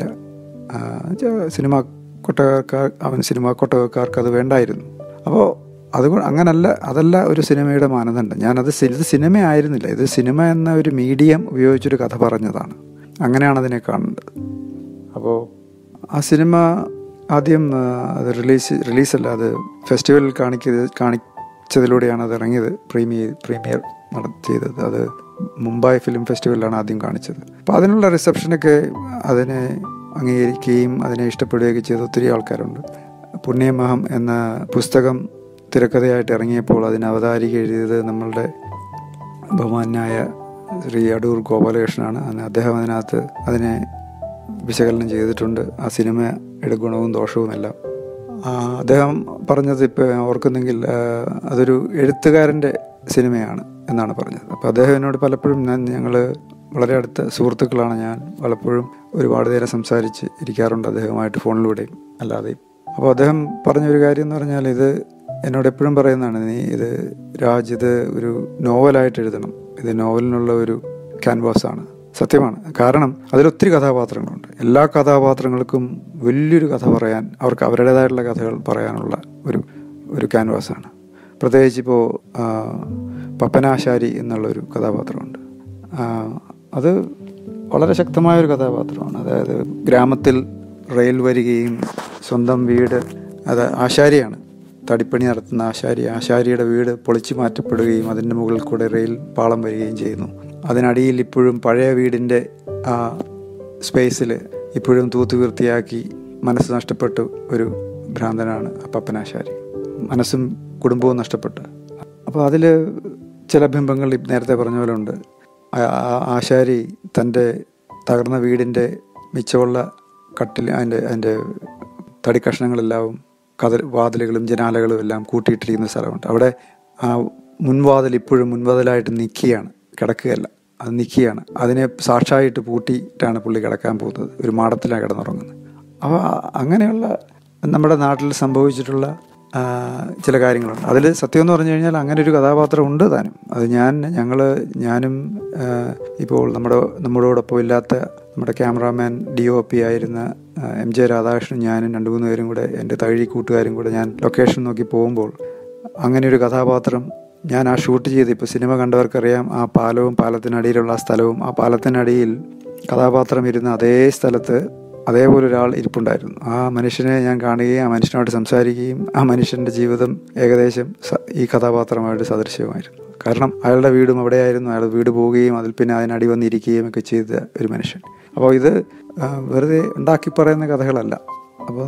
സിനിമ കൊട്ടകക്കാർ അവൻ സിനിമ കൊട്ടകക്കാർക്ക് അത് വേണ്ടായിരുന്നു. അപ്പോൾ അതുകൊണ്ട് അങ്ങനല്ല, അതല്ല ഒരു സിനിമയുടെ മാനദണ്ഡം. ഞാനത് ഇത് സിനിമയായിരുന്നില്ല, ഇത് സിനിമ എന്ന ഒരു മീഡിയം ഉപയോഗിച്ചൊരു കഥ പറഞ്ഞതാണ്. അങ്ങനെയാണ് അതിനെ കാണേണ്ടത്. അപ്പോൾ ആ സിനിമ ആദ്യം അത് റിലീസ് റിലീസല്ല അത് ഫെസ്റ്റിവലിൽ കാണിക്കത് കാണിച്ചതിലൂടെയാണ് അത് ഇറങ്ങിയത്, പ്രീമിയർ പ്രീമിയർ ചെയ്തത്. അത് മുംബൈ ഫിലിം ഫെസ്റ്റിവലിലാണ് ആദ്യം കാണിച്ചത്. അപ്പോൾ അതിനുള്ള റിസപ്ഷനൊക്കെ അതിനെ അംഗീകരിക്കുകയും അതിനെ ഇഷ്ടപ്പെടുകയൊക്കെ ചെയ്ത ഒത്തിരി ആൾക്കാരുണ്ട്. പുണ്യമഹം എന്ന പുസ്തകം തിരക്കഥയായിട്ട് ഇറങ്ങിയപ്പോൾ അതിന് അവതാരിക എഴുതിയത് നമ്മളുടെ ബഹുമാന്യായ ശ്രീ അടൂർ ഗോപാലകൃഷ്ണനാണ്. അദ്ദേഹം അതിനകത്ത് അതിനെ വിശകലനം ചെയ്തിട്ടുണ്ട്, ആ സിനിമയുടെ ഗുണവും ദോഷവുമെല്ലാം. അദ്ദേഹം പറഞ്ഞത് ഇപ്പോൾ ഓർക്കുന്നെങ്കിൽ അതൊരു എഴുത്തുകാരൻ്റെ സിനിമയാണ് എന്നാണ് പറഞ്ഞത്. അപ്പോൾ അദ്ദേഹം എന്നോട് പലപ്പോഴും, ഞാൻ ഞങ്ങൾ വളരെ അടുത്ത സുഹൃത്തുക്കളാണ്, ഞാൻ പലപ്പോഴും ഒരുപാട് നേരം സംസാരിച്ച് ഇരിക്കാറുണ്ട് അദ്ദേഹവുമായിട്ട്, ഫോണിലൂടെയും അല്ലാതെയും. അപ്പോൾ അദ്ദേഹം പറഞ്ഞൊരു കാര്യം എന്ന് പറഞ്ഞാൽ, ഇത് എന്നോട് എപ്പോഴും പറയുന്നതാണ്, നീ ഇത് രാജ് ഇത് ഒരു നോവലായിട്ട് എഴുതണം, ഇത് നോവലിനുള്ള ഒരു ക്യാൻവാസാണ്. സത്യമാണ്, കാരണം അതിലൊത്തിരി കഥാപാത്രങ്ങളുണ്ട്. എല്ലാ കഥാപാത്രങ്ങൾക്കും വലിയൊരു കഥ പറയാൻ, അവർക്ക് അവരുടേതായിട്ടുള്ള കഥകൾ പറയാനുള്ള ഒരു ഒരു ക്യാൻവാസാണ്. പ്രത്യേകിച്ച് ഇപ്പോൾ പപ്പനാശാരി എന്നുള്ളൊരു കഥാപാത്രമുണ്ട്. അത് വളരെ ശക്തമായൊരു കഥാപാത്രമാണ്. അതായത് ഗ്രാമത്തിൽ റെയിൽ വരികയും സ്വന്തം വീട്, അത് ആശാരിയാണ്, തടിപ്പണി നടത്തുന്ന ആശാരി, ആശാരിയുടെ വീട് പൊളിച്ചു മാറ്റപ്പെടുകയും അതിൻ്റെ മുകളിൽ കൂടെ റെയിൽ പാളം വരികയും ചെയ്യുന്നു. അതിനടിയിൽ ഇപ്പോഴും പഴയ വീടിൻ്റെ ആ സ്പേസിൽ ഇപ്പോഴും തൂത്തുവൃത്തിയാക്കി മനസ്സ് നഷ്ടപ്പെട്ട ഒരു ഭ്രാന്തനാണ് ആ പപ്പനാശാരി, മനസ്സും കുടുംബവും നഷ്ടപ്പെട്ട്. അപ്പോൾ അതിൽ ചില ബിംബങ്ങൾ നേരത്തെ പറഞ്ഞ പോലെ ഉണ്ട്. ആശാരി തൻ്റെ തകർന്ന വീടിൻ്റെ മിച്ചമുള്ള കട്ടിൽ, അതിൻ്റെ അതിൻ്റെ തടി കഷ്ണങ്ങളെല്ലാം കഥ വാതിലുകളും ജനാലകളും എല്ലാം കൂട്ടിയിട്ടിരിക്കുന്ന സ്ഥലമുണ്ട്. അവിടെ ആ മുൻവാതിൽ ഇപ്പോഴും മുൻവാതിലായിട്ട് നിൽക്കുകയാണ്, കിടക്കുകയല്ല, അത് നിൽക്കുകയാണ്. അതിനെ സാക്ഷായിട്ട് പൂട്ടിയിട്ടാണ് പുള്ളി കിടക്കാൻ പോകുന്നത്, ഒരു മാടത്തിലാണ് കിടന്നുറങ്ങുന്നത്. അപ്പോൾ അങ്ങനെയുള്ള നമ്മുടെ നാട്ടിൽ സംഭവിച്ചിട്ടുള്ള ചില കാര്യങ്ങളുണ്ട്. അതിൽ സത്യം എന്ന് പറഞ്ഞു കഴിഞ്ഞാൽ അങ്ങനെ ഒരു കഥാപാത്രം ഉണ്ട് താനും. അത് ഞാൻ ഞങ്ങൾ ഞാനും ഇപ്പോൾ നമ്മുടെ നമ്മളോടൊപ്പം ഇല്ലാത്ത നമ്മുടെ ക്യാമറാമാൻ ഡി ഒ പി ആയിരുന്ന എം ജെ രാധാകൃഷ്ണൻ, ഞാനും രണ്ട് മൂന്ന് പേരും കൂടെ, എൻ്റെ തഴി കൂട്ടുകാരും കൂടെ ഞാൻ ലൊക്കേഷൻ നോക്കി പോകുമ്പോൾ അങ്ങനെ ഒരു കഥാപാത്രം ഞാൻ ആ ഷൂട്ട് ചെയ്ത്, ഇപ്പോൾ സിനിമ കണ്ടവർക്കറിയാം, ആ പാലവും പാലത്തിനടിയിലുള്ള ആ സ്ഥലവും, ആ പാലത്തിനടിയിൽ കഥാപാത്രം ഇരുന്ന അതേ സ്ഥലത്ത് അതേപോലെ ഒരാൾ ഇരിപ്പുണ്ടായിരുന്നു. ആ മനുഷ്യനെ ഞാൻ കാണുകയും ആ മനുഷ്യനോട് സംസാരിക്കുകയും ആ മനുഷ്യൻ്റെ ജീവിതം ഏകദേശം ഈ കഥാപാത്രമായിട്ട് സദൃശ്യമായിരുന്നു. കാരണം അയാളുടെ വീടും അവിടെയായിരുന്നു, അയാൾ വീട് പോവുകയും അതിൽ പിന്നെ അതിനടി വന്നിരിക്കുകയും ഒക്കെ ചെയ്ത ഒരു മനുഷ്യൻ. അപ്പോൾ ഇത് വെറുതെ ഉണ്ടാക്കി പറയുന്ന കഥകളല്ല. അപ്പോൾ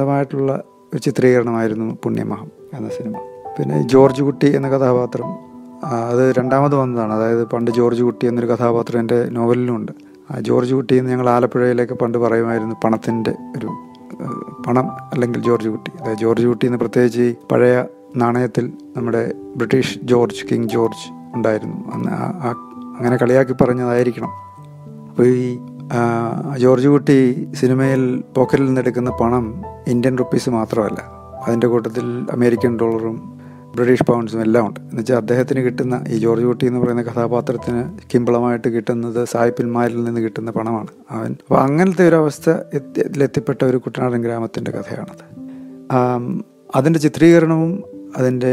സത്യസന്ധമായിട്ടുള്ള ഒരു ചിത്രീകരണമായിരുന്നു പുണ്യമഹം എന്ന സിനിമ. പിന്നെ ജോർജ് കുട്ടി എന്ന കഥാപാത്രം അത് രണ്ടാമത് വന്നതാണ്. അതായത് പണ്ട് ജോർജ് കുട്ടി എന്നൊരു കഥാപാത്രം എൻ്റെ നോവലിലുമുണ്ട്. ആ ജോർജ് കുട്ടി എന്ന് ഞങ്ങൾ ആലപ്പുഴയിലേക്ക് പണ്ട് പറയുമായിരുന്നു പണത്തിൻ്റെ ഒരു പണം അല്ലെങ്കിൽ ജോർജ് കുട്ടി. അതായത് ജോർജ് കുട്ടി എന്ന് പ്രത്യേകിച്ച് ഈ പഴയ നാണയത്തിൽ നമ്മുടെ ബ്രിട്ടീഷ് ജോർജ്, കിങ് ജോർജ് ഉണ്ടായിരുന്നു. അന്ന് അങ്ങനെ കളിയാക്കി പറഞ്ഞതായിരിക്കണം. അപ്പോൾ ഈ ജോർജ് കുട്ടി സിനിമയിൽ പോക്കറ്റിൽ നിന്നെടുക്കുന്ന പണം ഇന്ത്യൻ റുപ്പീസ് മാത്രമല്ല, അതിൻ്റെ കൂട്ടത്തിൽ അമേരിക്കൻ ഡോളറും ബ്രിട്ടീഷ് പൗണ്ട്സും എല്ലാം ഉണ്ട്. എന്നുവെച്ചാൽ അദ്ദേഹത്തിന് കിട്ടുന്ന ഈ ജോർജ് കുട്ടി എന്ന് പറയുന്ന കഥാപാത്രത്തിന് കിമ്പളമായിട്ട് കിട്ടുന്നത് സായിപ്പിന്മാരിൽ നിന്ന് കിട്ടുന്ന പണമാണ് അവൻ. അപ്പോൾ അങ്ങനത്തെ ഒരു അവസ്ഥ എത്തിപ്പെട്ട ഒരു കുട്ടനാടൻ ഗ്രാമത്തിൻ്റെ കഥയാണത്. അതിൻ്റെ ചിത്രീകരണവും അതിൻ്റെ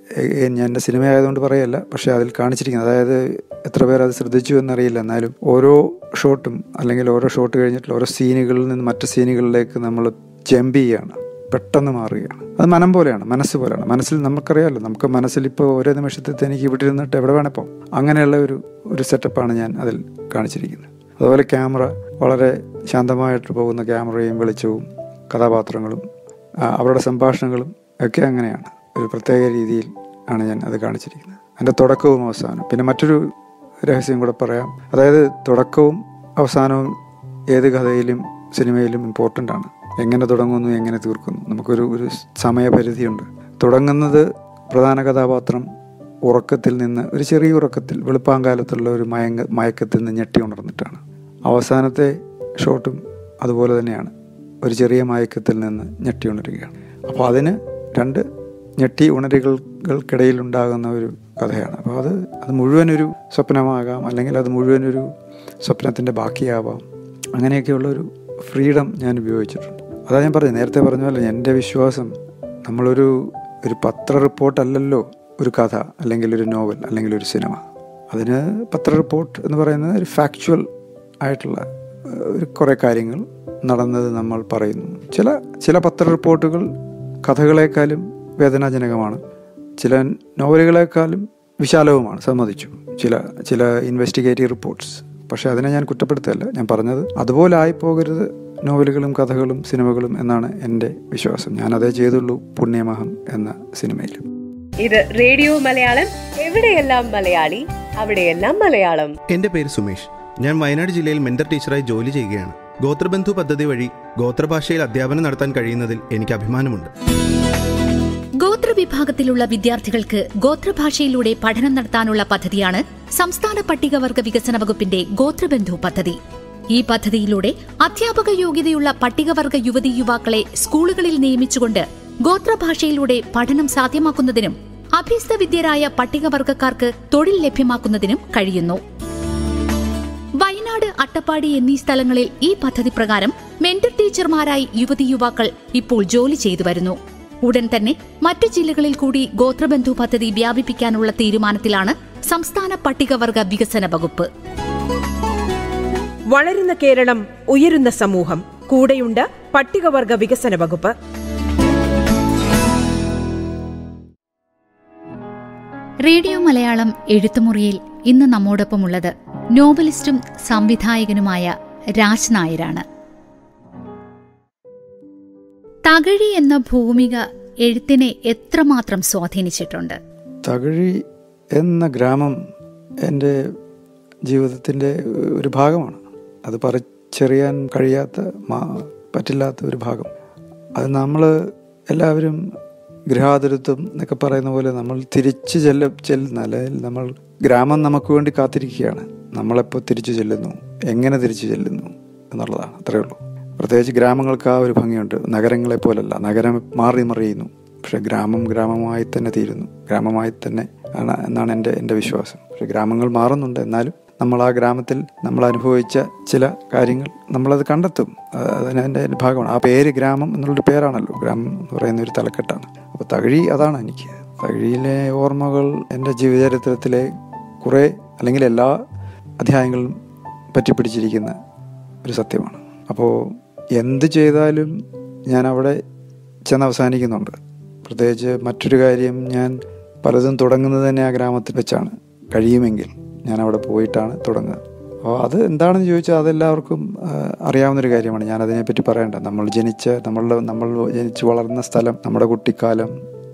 ഞാൻ എൻ്റെ സിനിമ ആയതുകൊണ്ട് പറയല്ല, പക്ഷേ അതിൽ കാണിച്ചിരിക്കുന്നത്, അതായത് എത്ര പേർ അത് ശ്രദ്ധിച്ചു എന്നറിയില്ല, എന്നാലും ഓരോ ഷോട്ടും അല്ലെങ്കിൽ ഓരോ ഷോട്ട് കഴിഞ്ഞിട്ടുള്ള ഓരോ സീനുകളിൽ നിന്ന് മറ്റു സീനുകളിലേക്ക് നമ്മൾ ജമ്പ് ചെയ്യുകയാണ്, പെട്ടെന്ന് മാറുകയാണ്. അത് മനം പോലെയാണ്, മനസ്സ് പോലെയാണ്. മനസ്സിൽ നമുക്കറിയാമല്ലോ, നമുക്ക് മനസ്സിൽ ഇപ്പോൾ ഓരോ നിമിഷത്തിൽ എനിക്ക് ഇവിടെ ഇരുന്നിട്ട് എവിടെ വേണേ പോകാം. അങ്ങനെയുള്ള ഒരു ഒരു സെറ്റപ്പാണ് ഞാൻ അതിൽ കാണിച്ചിരിക്കുന്നത്. അതുപോലെ ക്യാമറ വളരെ ശാന്തമായിട്ട് പോകുന്ന ക്യാമറയും വെളിച്ചവും കഥാപാത്രങ്ങളും അവരുടെ സംഭാഷണങ്ങളും ഒക്കെ അങ്ങനെയാണ്, ഒരു പ്രത്യേക രീതിയിൽ ആണ് ഞാൻ അത് കാണിച്ചിരിക്കുന്നത്. അതിൻ്റെ തുടക്കവും അവസാനവും. പിന്നെ മറ്റൊരു രഹസ്യം കൂടെ പറയാം. അതായത് തുടക്കവും അവസാനവും ഏത് കഥയിലും സിനിമയിലും ഇമ്പോർട്ടൻ്റ് ആണ്. എങ്ങനെ തുടങ്ങുന്നു, എങ്ങനെ തീർക്കുന്നു, നമുക്കൊരു ഒരു സമയപരിധിയുണ്ട്. തുടങ്ങുന്നത് പ്രധാന കഥാപാത്രം ഉറക്കത്തിൽ നിന്ന്, ഒരു ചെറിയ ഉറക്കത്തിൽ, വെളുപ്പാങ്കാലത്തുള്ള ഒരു മയങ്ങ മയക്കത്തിൽ നിന്ന് ഞെട്ടി ഉണർന്നിട്ടാണ്. അവസാനത്തെ ഷോട്ടും അതുപോലെ തന്നെയാണ്, ഒരു ചെറിയ മയക്കത്തിൽ നിന്ന് ഞെട്ടി ഉണരുകയാണ്. അപ്പോൾ അതിന് രണ്ട് ഞെട്ടി ഉണരുകൾക്കിടയിൽ ഉണ്ടാകുന്ന ഒരു കഥയാണ്. അപ്പോൾ അത് അത് മുഴുവനൊരു സ്വപ്നമാകാം, അല്ലെങ്കിൽ അത് മുഴുവനൊരു സ്വപ്നത്തിൻ്റെ ബാക്കിയാവാം. അങ്ങനെയൊക്കെയുള്ളൊരു ഫ്രീഡം ഞാൻ ഉപയോഗിച്ചിട്ടുണ്ട്. അതാ ഞാൻ പറഞ്ഞു, നേരത്തെ പറഞ്ഞ പോലെ എൻ്റെ വിശ്വാസം, നമ്മളൊരു ഒരു പത്ര റിപ്പോർട്ടല്ലല്ലോ ഒരു കഥ അല്ലെങ്കിൽ ഒരു നോവൽ അല്ലെങ്കിൽ ഒരു സിനിമ. അതിന് പത്ര റിപ്പോർട്ട് എന്ന് പറയുന്നത് ഒരു ഫാക്ച്വൽ ആയിട്ടുള്ള ഒരു കുറേ കാര്യങ്ങൾ നടന്നത് നമ്മൾ പറയുന്നു. ചില ചില പത്ര റിപ്പോർട്ടുകൾ കഥകളെക്കാളും വേദനാജനകമാണ്, ചില നോവലുകളെക്കാളും വിശാലവുമാണ്, സമ്മതിച്ചു. ചില ചില ഇൻവെസ്റ്റിഗേറ്റീവ് റിപ്പോർട്ട്സ്. പക്ഷേ അതിനെ ഞാൻ കുറ്റപ്പെടുത്തല്ല. ഞാൻ പറഞ്ഞത് അതുപോലെ ആയിപ്പോകരുത് നോവലുകളും കഥകളും സിനിമകളും എന്നാണ് എൻ്റെ വിശ്വാസം. ഞാൻ അതേ ചെയ്തുള്ളൂ പുണ്യമഹം എന്ന സിനിമയിൽ. ഇത് റേഡിയോ മലയാളം, എവിടെയെല്ലാം മലയാളി അവിടെയെല്ലാം മലയാളം. എൻ്റെ പേര് സുമേഷ്. ഞാൻ വയനാട് ജില്ലയിൽ മെന്റർ ടീച്ചറായി ജോലി ചെയ്യുകയാണ്. ഗോത്രബന്ധു പദ്ധതി വഴി ഗോത്രഭാഷയിൽ അധ്യാപനം നടത്താൻ കഴിയുന്നതിൽ എനിക്ക് അഭിമാനമുണ്ട്. ഗോത്രവിഭാഗത്തിലുള്ള വിദ്യാർത്ഥികൾക്ക് ഗോത്രഭാഷയിലൂടെ പഠനം നടത്താനുള്ള പദ്ധതിയാണ് സംസ്ഥാന പട്ടികവർഗ വികസന വകുപ്പിന്റെ ഗോത്രബന്ധു പദ്ധതി. ഈ പദ്ധതിയിലൂടെ അധ്യാപക യോഗ്യതയുള്ള പട്ടികവർഗ യുവതീ യുവാക്കളെ സ്കൂളുകളിൽ നിയമിച്ചുകൊണ്ട് ഗോത്രഭാഷയിലൂടെ പഠനം സാധ്യമാക്കുന്നതിനും അഭ്യസ്തവിദ്യരായ പട്ടികവർഗക്കാർക്ക് തൊഴിൽ ലഭ്യമാക്കുന്നതിനും കഴിയുന്നു. വയനാട്, അട്ടപ്പാടി എന്നീ സ്ഥലങ്ങളിൽ ഈ പദ്ധതി പ്രകാരം മെന്റർ ടീച്ചർമാരായി യുവതീ യുവാക്കൾ ഇപ്പോൾ ജോലി ചെയ്തു വരുന്നു. ഉടൻ തന്നെ മറ്റു ജില്ലകളിൽ കൂടി ഗോത്രബന്ധു പദ്ധതി വ്യാപിപ്പിക്കാനുള്ള തീരുമാനത്തിലാണ് സംസ്ഥാന പട്ടികവർഗ വികസന വകുപ്പ്. വളരുന്ന കേരളം, ഉയരുന്ന സമൂഹം. കൂടെയുണ്ട് പട്ടികവർഗ വികസന വകുപ്പ്. റേഡിയോ മലയാളം എഴുത്തുമുറിയിൽ ഇന്ന് നമ്മോടൊപ്പമുള്ളത് നോവലിസ്റ്റും സംവിധായകനുമായ രാജ് നായരാണ്. തകഴി എന്ന ഭൂമിക എഴുത്തിനെ എത്രമാത്രം സ്വാധീനിച്ചിട്ടുണ്ട്? തകഴി എന്ന ഗ്രാമം എൻ്റെ ജീവിതത്തിൻ്റെ ഒരു ഭാഗമാണ്. അത് പറിച്ചെറിയാൻ കഴിയാത്ത, പറ്റില്ലാത്ത ഒരു ഭാഗം. അത് നമ്മൾ എല്ലാവരും ഗൃഹാതുരത്വം എന്നൊക്കെ പറയുന്ന പോലെ നമ്മൾ തിരിച്ചു ചെല്ല ചെല്ലുന്ന അല്ലെങ്കിൽ നമ്മൾ ഗ്രാമം നമുക്ക് വേണ്ടി കാത്തിരിക്കുകയാണ്. നമ്മളെപ്പോൾ തിരിച്ചു ചെല്ലുന്നു, എങ്ങനെ തിരിച്ചു ചെല്ലുന്നു എന്നുള്ളതാണ്. അത്രയേ ഉള്ളൂ. പ്രത്യേകിച്ച് ഗ്രാമങ്ങൾക്ക് ആ ഒരു ഭംഗിയുണ്ട്. നഗരങ്ങളെ പോലല്ല, നഗരം മാറി മറിയുന്നു, പക്ഷെ ഗ്രാമം ഗ്രാമമായി തന്നെ തീരുന്നു, ഗ്രാമമായി തന്നെ ആണ് എന്നാണ് എൻ്റെ എൻ്റെ വിശ്വാസം. പക്ഷെ ഗ്രാമങ്ങൾ മാറുന്നുണ്ട്, എന്നാലും നമ്മൾ ആ ഗ്രാമത്തിൽ നമ്മൾ അനുഭവിച്ച ചില കാര്യങ്ങൾ നമ്മളത് കണ്ടെത്തും. അതിന് എൻ്റെ ഭാഗമാണ്. ആ പേര് ഗ്രാമം എന്നുള്ളൊരു പേരാണല്ലോ, ഗ്രാമം എന്ന് പറയുന്ന ഒരു തലക്കെട്ടാണ്. അപ്പോൾ തകഴി അതാണ് എനിക്ക്. തകഴിയിലെ ഓർമ്മകൾ എൻ്റെ ജീവചരിത്രത്തിലെ കുറേ അല്ലെങ്കിൽ എല്ലാ അധ്യായങ്ങളും പറ്റിപ്പിടിച്ചിരിക്കുന്ന ഒരു സത്യമാണ്. അപ്പോൾ എന്ത് ചെയ്താലും ഞാൻ അവിടെ ചെന്ന് അവസാനിക്കുന്നുണ്ട്. പ്രത്യേകിച്ച് മറ്റൊരു കാര്യം, ഞാൻ പലതും തുടങ്ങുന്നത് തന്നെ ആ ഗ്രാമത്തിൽ വെച്ചാണ്. കഴിയുമെങ്കിൽ ഞാൻ അവിടെ പോയിട്ടാണ് തുടങ്ങുക. അപ്പോൾ അത് എന്താണെന്ന് ചോദിച്ചാൽ അതെല്ലാവർക്കും അറിയാവുന്നൊരു കാര്യമാണ്. ഞാനതിനെപ്പറ്റി പറയണ്ട. നമ്മൾ ജനിച്ച നമ്മളുടെ നമ്മൾ ജനിച്ച് വളർന്ന സ്ഥലം, നമ്മുടെ കുട്ടിക്കാലം,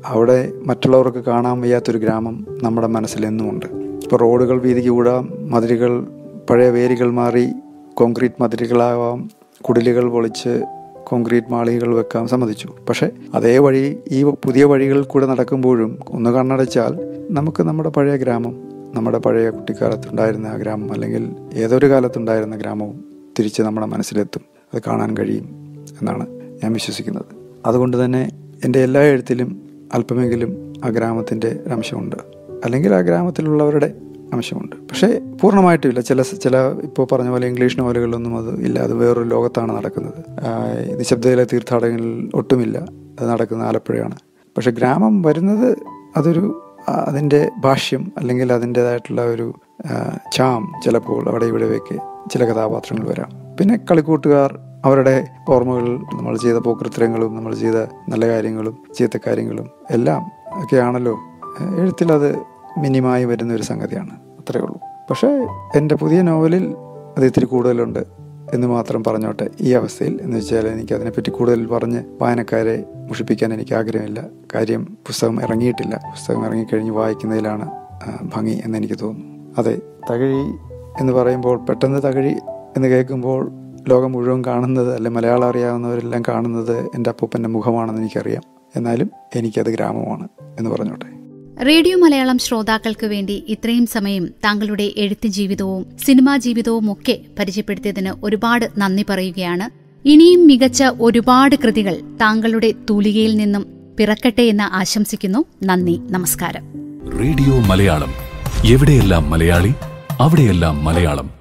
അവിടെ മറ്റുള്ളവർക്ക് കാണാൻ വയ്യാത്തൊരു ഗ്രാമം നമ്മുടെ മനസ്സിലെന്നുമുണ്ട്. ഇപ്പോൾ റോഡുകൾ വീതിക്ക് കൂടാം, മതിലുകൾ പഴയ വേരുകൾ മാറി കോൺക്രീറ്റ് മതിലുകളാവാം, കുടിലുകൾ പൊളിച്ച് കോൺക്രീറ്റ് മാളികകൾ വെക്കാൻ സമ്മതിച്ചു. പക്ഷേ അതേ വഴി ഈ പുതിയ വഴികളിൽ കൂടെ നടക്കുമ്പോഴും ഒന്ന് കണ്ണടച്ചാൽ നമുക്ക് നമ്മുടെ പഴയ ഗ്രാമം, നമ്മുടെ പഴയ കുട്ടിക്കാലത്തുണ്ടായിരുന്ന ആ ഗ്രാമം, അല്ലെങ്കിൽ ഏതൊരു കാലത്തുണ്ടായിരുന്ന ഗ്രാമവും തിരിച്ച് നമ്മുടെ മനസ്സിലെത്തും. അത് കാണാൻ കഴിയും എന്നാണ് ഞാൻ വിശ്വസിക്കുന്നത്. അതുകൊണ്ട് തന്നെ എൻ്റെ എല്ലാ എഴുത്തിലും അല്പമെങ്കിലും ആ ഗ്രാമത്തിൻ്റെ അംശമുണ്ട്, അല്ലെങ്കിൽ ആ ഗ്രാമത്തിലുള്ളവരുടെ അംശമുണ്ട്. പക്ഷേ പൂർണ്ണമായിട്ടുമില്ല. ചില ചില ഇപ്പോൾ പറഞ്ഞ പോലെ ഇംഗ്ലീഷ് നോവലുകളിലൊന്നും അത് ഇല്ല. അത് വേറൊരു ലോകത്താണ് നടക്കുന്നത്. നിശബ്ദതയിലെ തീർത്ഥാടകങ്ങളിൽ ഒട്ടുമില്ല. അത് നടക്കുന്നത് ആലപ്പുഴയാണ്. പക്ഷെ ഗ്രാമം വരുന്നത് അതൊരു അതിൻ്റെ ഭാഷ്യം അല്ലെങ്കിൽ അതിൻ്റേതായിട്ടുള്ള ഒരു ചാം ചിലപ്പോൾ അവിടെ ഇവിടെയൊക്കെ ചില കഥാപാത്രങ്ങൾ വരാം. പിന്നെ കളിക്കൂട്ടുകാർ, അവരുടെ ഓർമ്മകൾ, നമ്മൾ ചെയ്ത പോക്കൃത്തരങ്ങളും നമ്മൾ ചെയ്ത നല്ല കാര്യങ്ങളും ചീത്ത കാര്യങ്ങളും എല്ലാം ഒക്കെയാണല്ലോ എഴുത്തിൽ. അത് മിനിമായി വരുന്നൊരു സംഗതിയാണ്, അത്രയേ ഉള്ളൂ. പക്ഷേ എൻ്റെ പുതിയ നോവലിൽ അത് ഇത്തിരി കൂടുതലുണ്ട് എന്ന് മാത്രം പറഞ്ഞോട്ടെ ഈ അവസ്ഥയിൽ. എന്ന് വെച്ചാൽ എനിക്ക് അതിനെപ്പറ്റി കൂടുതൽ പറഞ്ഞ് വായനക്കാരെ മുഷിപ്പിക്കാൻ എനിക്ക് ആഗ്രഹമില്ല. കാര്യം പുസ്തകം ഇറങ്ങിയിട്ടില്ല. പുസ്തകം ഇറങ്ങിക്കഴിഞ്ഞ് വായിക്കുന്നതിലാണ് ഭംഗി എന്നെനിക്ക് തോന്നുന്നു. അതെ, തകഴി എന്ന് പറയുമ്പോൾ പെട്ടെന്ന് തകഴി എന്ന് കേൾക്കുമ്പോൾ ലോകം മുഴുവൻ കാണുന്നത്, അല്ലെ മലയാളം അറിയാവുന്നവരെല്ലാം കാണുന്നത് എൻ്റെ അപ്പൂപ്പൻ്റെ മുഖമാണെന്ന് എനിക്കറിയാം. എന്നാലും എനിക്കത് ഗ്രാമമാണ് എന്ന് പറഞ്ഞോട്ടെ. റേഡിയോ മലയാളം ശ്രോതാക്കൾക്ക് വേണ്ടി ഇത്രയും സമയം താങ്കളുടെ എഴുത്ത് ജീവിതവും സിനിമാ ജീവിതവും ഒക്കെ പരിചയപ്പെടുത്തിയതിന് ഒരുപാട് നന്ദി പറയുകയാണ്. ഇനിയും മികച്ച ഒരുപാട് കൃതികൾ താങ്കളുടെ തൂലികയിൽ നിന്നും പിറക്കട്ടെ എന്ന് ആശംസിക്കുന്നു. നന്ദി, നമസ്കാരം. റേഡിയോ മലയാളം, എവിടെയെല്ലാം മലയാളി അവിടെയെല്ലാം മലയാളം.